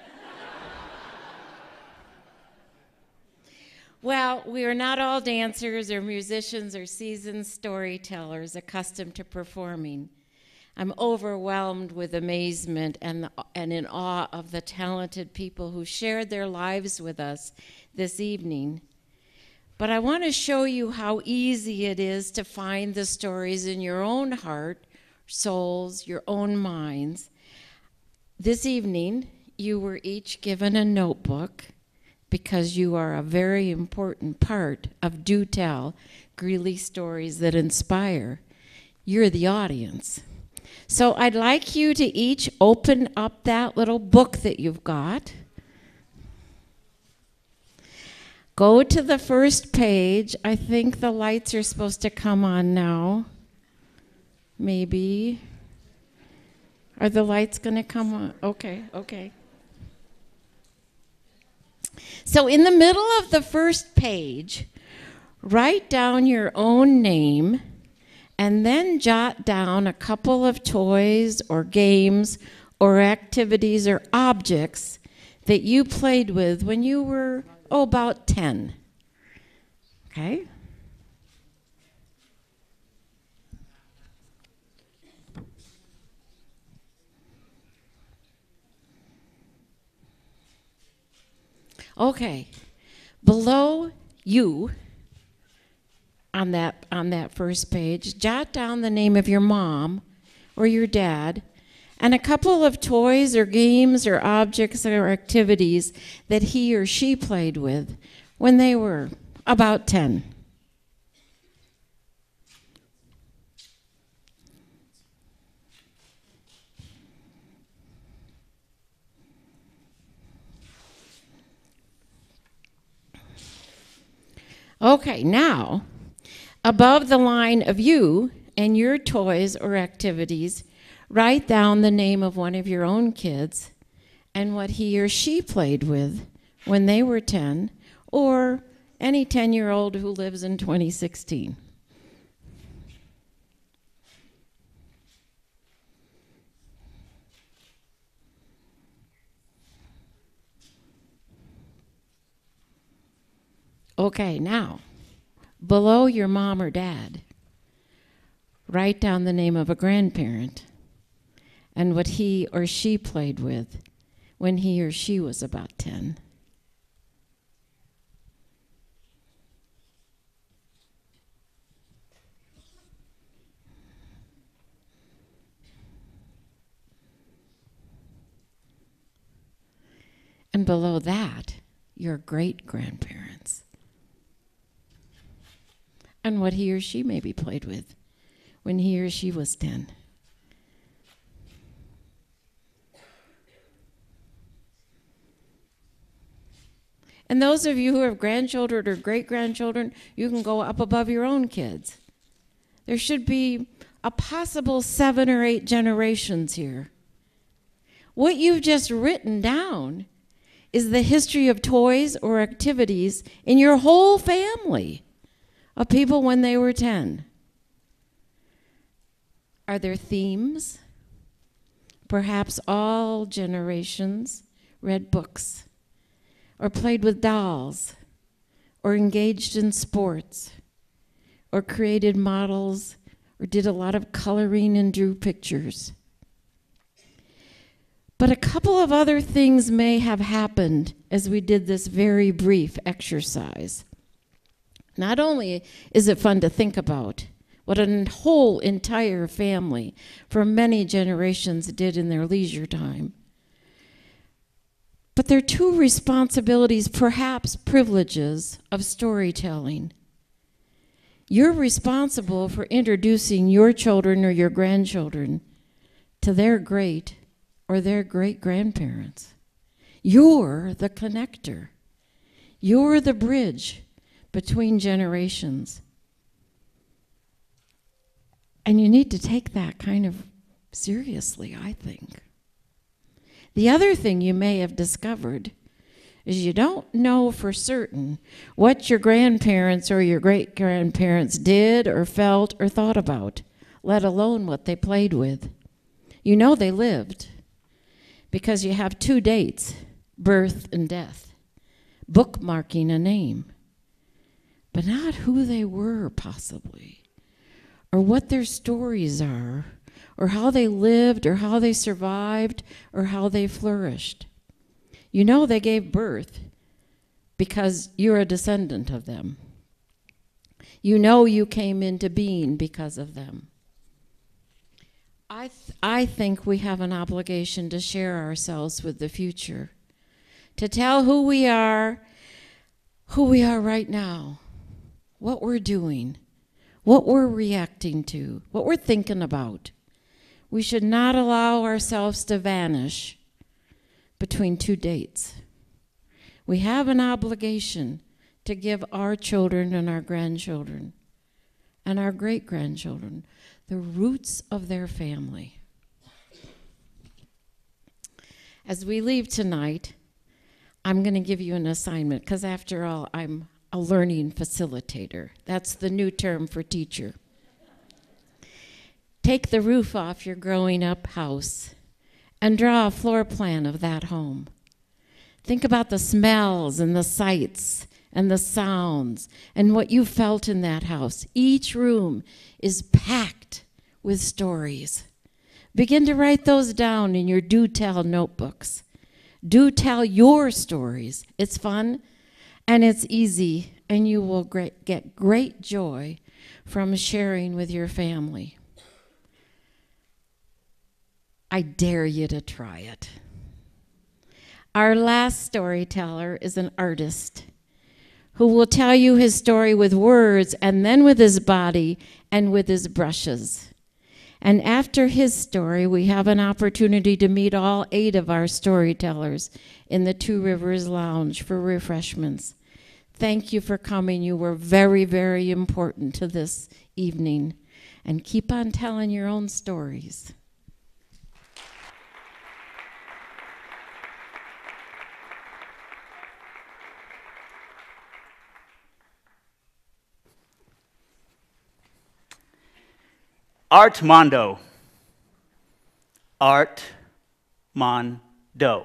Well, we are not all dancers or musicians or seasoned storytellers accustomed to performing. I'm overwhelmed with amazement and, the, and in awe of the talented people who shared their lives with us this evening. But I want to show you how easy it is to find the stories in your own heart, souls, your own minds. This evening, you were each given a notebook because you are a very important part of Do Tell, Greeley Stories That Inspire. You're the audience. So I'd like you to each open up that little book that you've got. Go to the first page. I think the lights are supposed to come on now. Maybe. Are the lights going to come on? Okay, okay. So in the middle of the first page, write down your own name and then jot down a couple of toys or games or activities or objects that you played with when you were, oh, about ten. Okay? Okay, below you, on that, on that first page, jot down the name of your mom or your dad and a couple of toys or games or objects or activities that he or she played with when they were about ten. Okay, now, above the line of you and your toys or activities, write down the name of one of your own kids and what he or she played with when they were ten, or any ten-year-old who lives in twenty sixteen. Okay, now, below your mom or dad, write down the name of a grandparent and what he or she played with when he or she was about ten. And below that, your great-grandparents. And what he or she maybe played with when he or she was ten. And those of you who have grandchildren or great-grandchildren, you can go up above your own kids. There should be a possible seven or eight generations here. What you've just written down is the history of toys or activities in your whole family of people when they were ten. Are there themes? Perhaps all generations read books, or played with dolls, or engaged in sports, or created models, or did a lot of coloring and drew pictures. But a couple of other things may have happened as we did this very brief exercise. Not only is it fun to think about what a whole entire family for many generations did in their leisure time, but there are two responsibilities, perhaps privileges, of storytelling. You're responsible for introducing your children or your grandchildren to their great or their great-grandparents. You're the connector. You're the bridge between generations. And you need to take that kind of seriously, I think. The other thing you may have discovered is you don't know for certain what your grandparents or your great-grandparents did or felt or thought about, let alone what they played with. You know they lived, because you have two dates, birth and death, bookmarking a name, but not who they were, possibly, or what their stories are, or how they lived, or how they survived, or how they flourished. You know they gave birth because you're a descendant of them. You know you came into being because of them. I, th- I think we have an obligation to share ourselves with the future, to tell who we are, who we are right now, what we're doing, what we're reacting to, what we're thinking about. We should not allow ourselves to vanish between two dates. We have an obligation to give our children and our grandchildren and our great-grandchildren the roots of their family. As we leave tonight, I'm going to give you an assignment, because after all, I'm a learning facilitator. That's the new term for teacher. Take the roof off your growing up house and draw a floor plan of that home. Think about the smells and the sights and the sounds and what you felt in that house. Each room is packed with stories. Begin to write those down in your do tell notebooks. Do tell your stories. It's fun and it's easy, and you will great, get great joy from sharing with your family. I dare you to try it. Our last storyteller is an artist who will tell you his story with words and then with his body and with his brushes. And after his story, we have an opportunity to meet all eight of our storytellers in the Two Rivers Lounge for refreshments. Thank you for coming. You were very, very important to this evening. And keep on telling your own stories. Art Mondo. Art Mondo.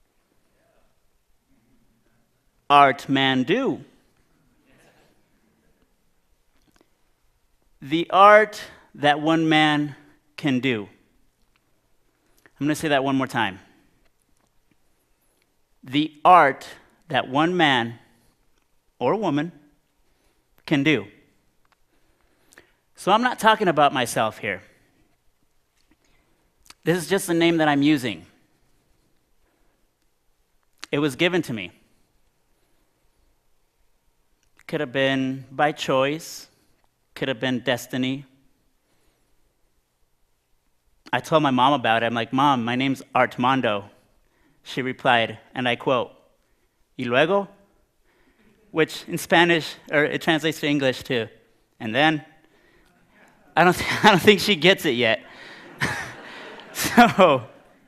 Art man do. The art that one man can do. I'm going to say that one more time. The art that one man or woman can do. So I'm not talking about myself here. This is just the name that I'm using. It was given to me. Could have been by choice, could have been destiny. I told my mom about it. I'm like, Mom, my name's Artmando. She replied, and I quote, "Y luego?" Which in Spanish, or it translates to English too. And then, I don't, th- I don't think she gets it yet. So,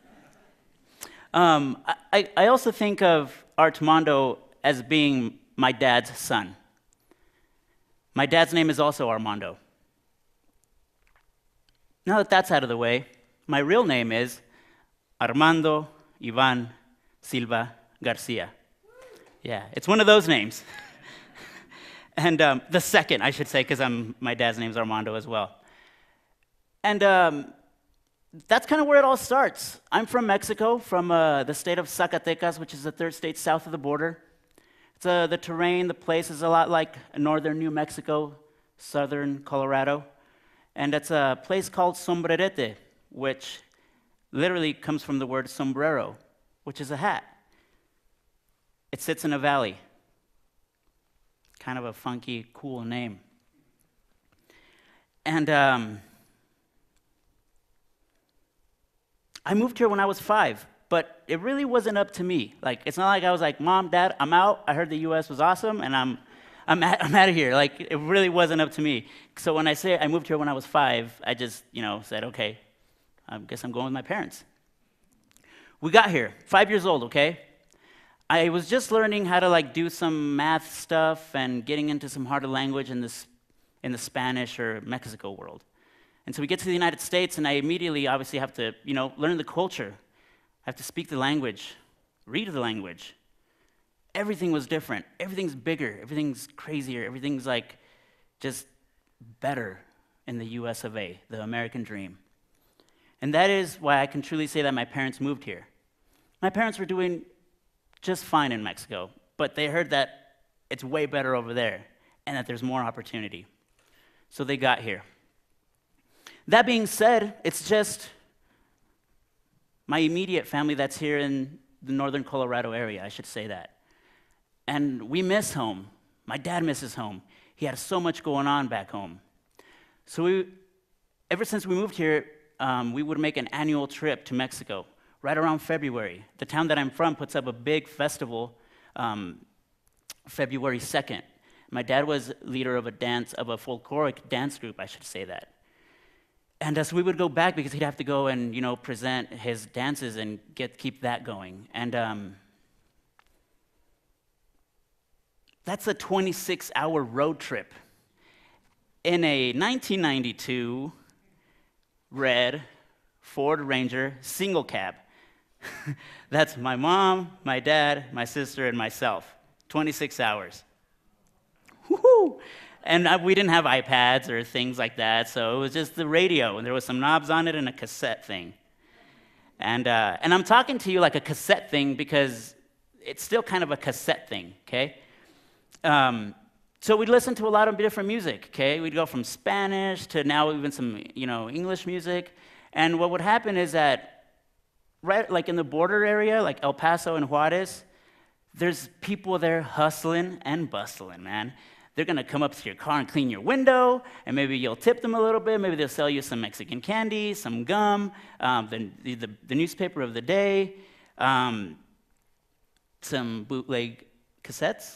um, I, I also think of Artmando as being my dad's son. My dad's name is also Armando. Now that that's out of the way, my real name is Armando Ivan Silva Garcia. Yeah, it's one of those names. And um, the second, I should say, because my dad's name's Armando as well. And um, that's kind of where it all starts. I'm from Mexico, from uh, the state of Zacatecas, which is the third state south of the border. It's, uh, the terrain, the place is a lot like northern New Mexico, southern Colorado. And it's a place called Sombrerete, which literally comes from the word sombrero, which is a hat. It sits in a valley. Kind of a funky, cool name. And um, I moved here when I was five, but it really wasn't up to me. Like, it's not like I was like, Mom, Dad, I'm out. I heard the U S was awesome, and I'm, I'm, at, I'm out of here. Like, it really wasn't up to me. So when I say I moved here when I was five, I just, you know, said, okay, I guess I'm going with my parents. We got here, five years old, okay? I was just learning how to like do some math stuff and getting into some harder language in this, in the Spanish or Mexico world. And so we get to the United States, and I immediately obviously have to, you know, learn the culture. I have to speak the language, read the language. Everything was different. Everything's bigger. Everything's crazier. Everything's like just better in the U S of A, the American dream. And that is why I can truly say that my parents moved here. My parents were doing just fine in Mexico, but they heard that it's way better over there and that there's more opportunity. So they got here. That being said, it's just my immediate family that's here in the northern Colorado area, I should say that. And we miss home. My dad misses home. He had so much going on back home. So we, ever since we moved here, um, we would make an annual trip to Mexico. Right around February. The town that I'm from puts up a big festival um, February second. My dad was leader of a dance, of a folkloric dance group, I should say that. And uh, so we would go back because he'd have to go and, you know, present his dances and get keep that going. And um, that's a twenty-six hour road trip in a nineteen ninety-two red Ford Ranger single cab. That's my mom, my dad, my sister, and myself. twenty-six hours. Woo-hoo! And I, we didn't have iPads or things like that, so it was just the radio, and there was some knobs on it and a cassette thing. And, uh, and I'm talking to you like a cassette thing because it's still kind of a cassette thing, okay? Um, so we'd listen to a lot of different music, okay? We'd go from Spanish to now even some, you know, English music. And what would happen is that right like in the border area, like El Paso and Juarez, there's people there hustling and bustling, man. They're gonna come up to your car and clean your window, and maybe you'll tip them a little bit, maybe they'll sell you some Mexican candy, some gum, um, the, the, the newspaper of the day, um, some bootleg cassettes.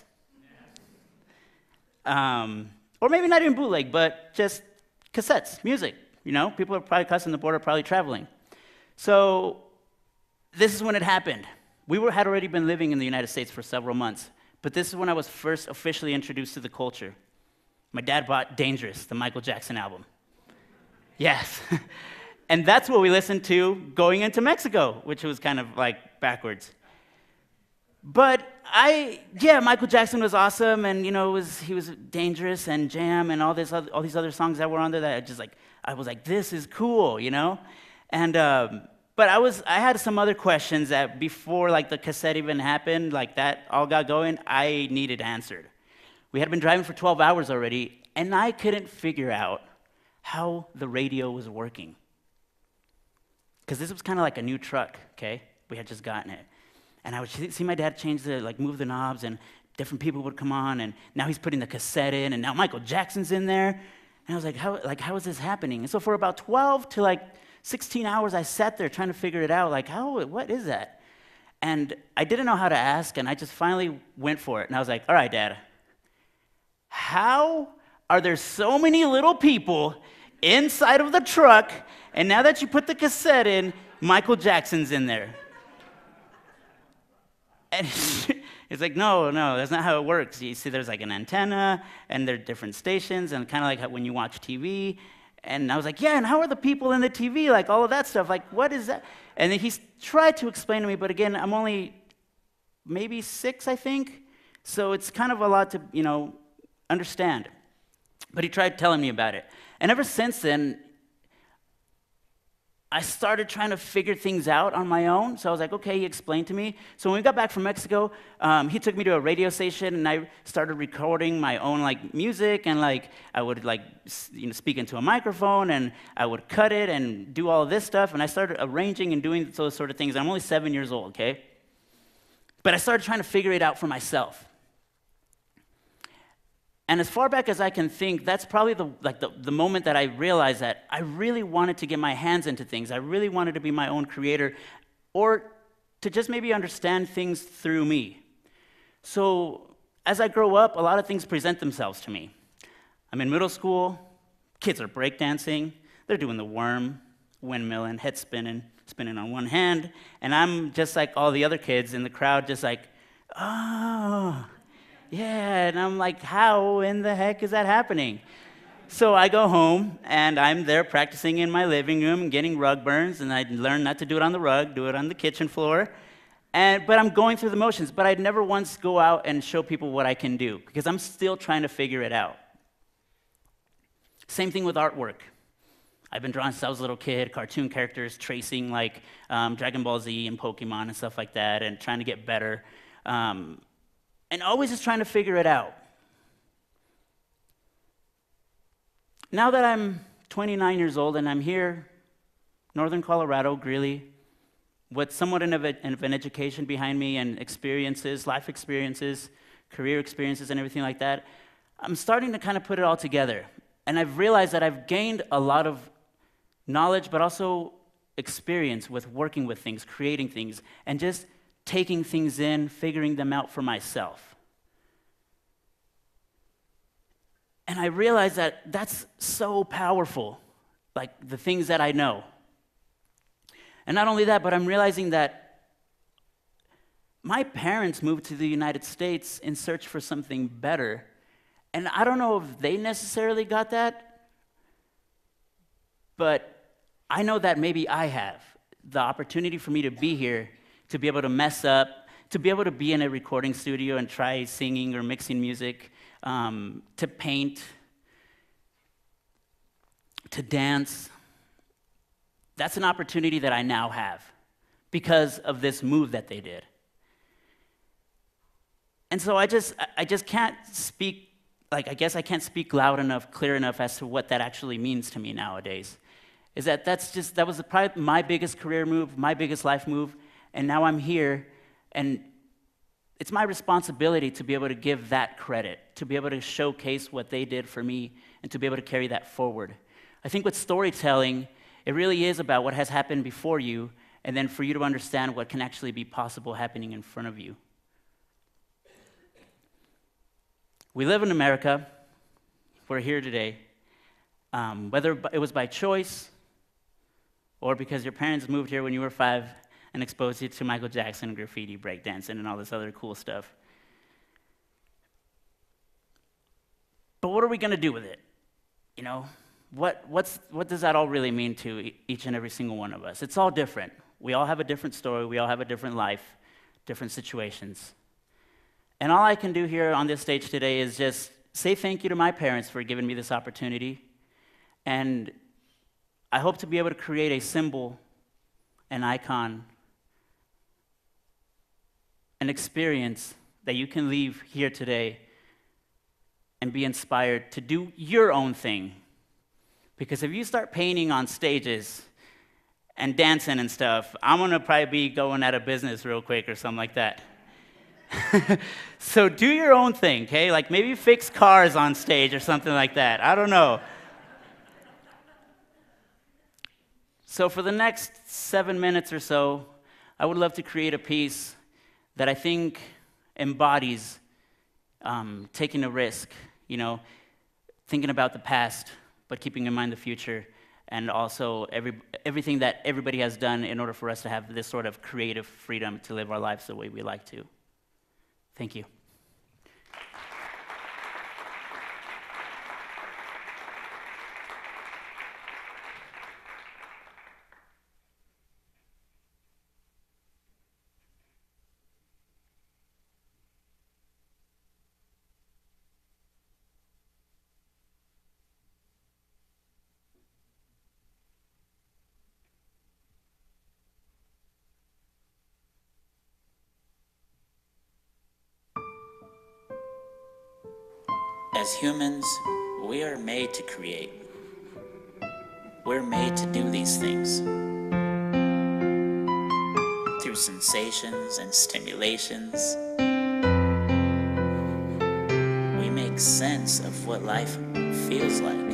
Um, or maybe not even bootleg, but just cassettes, music. You know, people are probably crossing the border, probably traveling. So this is when it happened. We were, had already been living in the United States for several months, but this is when I was first officially introduced to the culture. My dad bought Dangerous, the Michael Jackson album. Yes. And that's what we listened to going into Mexico, which was kind of like backwards. But I, yeah, Michael Jackson was awesome, and you know, it was, he was Dangerous and Jam and all this, other, all these other songs that were on there that I just like, I was like, this is cool, you know? And, um, but I was, I had some other questions that before like the cassette even happened, like that all got going, I needed answered. We had been driving for twelve hours already, and I couldn't figure out how the radio was working. Because this was kind of like a new truck, okay? We had just gotten it. And I would see my dad change the, like move the knobs, and different people would come on, and now he's putting the cassette in, and now Michael Jackson's in there. And I was like, how, like, how is this happening? And so for about twelve to like sixteen hours, I sat there trying to figure it out, like, how, what is that? And I didn't know how to ask, and I just finally went for it. And I was like, all right, Dad, how are there so many little people inside of the truck, and now that you put the cassette in, Michael Jackson's in there? And it's like, no, no, that's not how it works. You see, there's like an antenna, and there are different stations, and kind of like how when you watch T V, And I was like, yeah, and how are the people in the T V? Like, all of that stuff. Like, what is that? And then he tried to explain to me, but again, I'm only maybe six, I think. So it's kind of a lot to, you know, understand. But he tried telling me about it. And ever since then, I started trying to figure things out on my own. So I was like, okay, he explained to me. So when we got back from Mexico, um, he took me to a radio station, and I started recording my own like music, and like I would like you know speak into a microphone, and I would cut it and do all of this stuff. And I started arranging and doing those sort of things. I'm only seven years old, okay? But I started trying to figure it out for myself. And as far back as I can think, that's probably the, like the, the moment that I realized that I really wanted to get my hands into things. I really wanted to be my own creator, or to just maybe understand things through me. So as I grow up, a lot of things present themselves to me. I'm in middle school, kids are breakdancing, they're doing the worm, windmilling, head spinning, spinning on one hand, and I'm just like all the other kids in the crowd, just like, oh, yeah, and I'm like, how in the heck is that happening? So I go home, and I'm there practicing in my living room and getting rug burns, and I learned not to do it on the rug, do it on the kitchen floor. And, but I'm going through the motions, but I'd never once go out and show people what I can do, because I'm still trying to figure it out. Same thing with artwork. I've been drawing since I was a little kid, cartoon characters, tracing like um, Dragon Ball Z and Pokemon and stuff like that, and trying to get better. Um, And always just trying to figure it out. Now that I'm twenty-nine years old and I'm here, northern Colorado, Greeley, with somewhat of, a, of an education behind me and experiences, life experiences, career experiences and everything like that, I'm starting to kind of put it all together. And I've realized that I've gained a lot of knowledge, but also experience with working with things, creating things, and just taking things in, figuring them out for myself. And I realized that that's so powerful, like the things that I know. And not only that, but I'm realizing that my parents moved to the United States in search for something better. And I don't know if they necessarily got that, but I know that maybe I have. The opportunity for me to be here, to be able to mess up, to be able to be in a recording studio and try singing or mixing music, um, to paint, to dance. That's an opportunity that I now have because of this move that they did. And so I just, I just can't speak, like I guess I can't speak loud enough, clear enough as to what that actually means to me nowadays. Is that that's just, that was probably my biggest career move, my biggest life move. And now I'm here, and it's my responsibility to be able to give that credit, to be able to showcase what they did for me, and to be able to carry that forward. I think with storytelling, it really is about what has happened before you, and then for you to understand what can actually be possible happening in front of you. We live in America. We're here today. Um, whether it was by choice, or because your parents moved here when you were five, and exposed you to Michael Jackson, graffiti, breakdancing, and all this other cool stuff. But what are we gonna do with it? You know, what, what's, what does that all really mean to each and every single one of us? It's all different. We all have a different story, we all have a different life, different situations. And all I can do here on this stage today is just say thank you to my parents for giving me this opportunity. And I hope to be able to create a symbol, an icon, an experience that you can leave here today and be inspired to do your own thing. Because if you start painting on stages and dancing and stuff, I'm gonna probably be going out of business real quick or something like that. So do your own thing, okay? Like maybe fix cars on stage or something like that. I don't know. So for the next seven minutes or so, I would love to create a piece that I think embodies um, taking a risk, you know, thinking about the past, but keeping in mind the future, and also every, everything that everybody has done in order for us to have this sort of creative freedom to live our lives the way we like to. Thank you. As humans, we are made to create. We're made to do these things. Through sensations and stimulations, we make sense of what life feels like.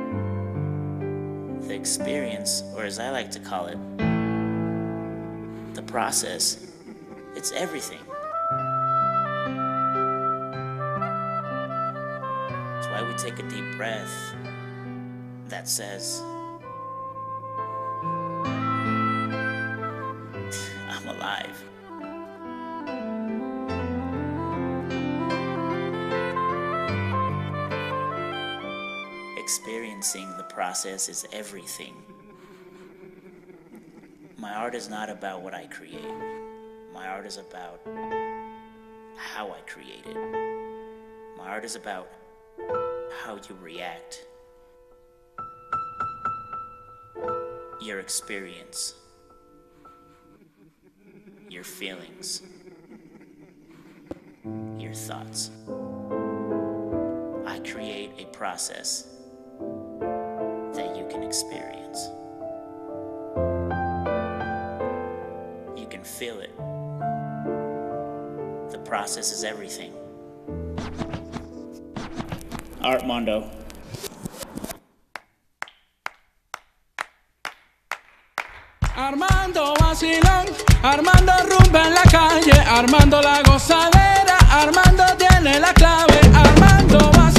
The experience, or as I like to call it, the process, it's everything. That's why we take a deep breath that says, I'm alive. Experiencing the process is everything. My art is not about what I create. My art is about how I create it. My art is about how you react. Your experience. Your feelings. Your thoughts. I create a process that you can experience. You can feel it. The process is everything. Armando. Armando vacilón, Armando rumba en la calle, Armando la gozadera, Armando tiene la clave, Armando vacilón.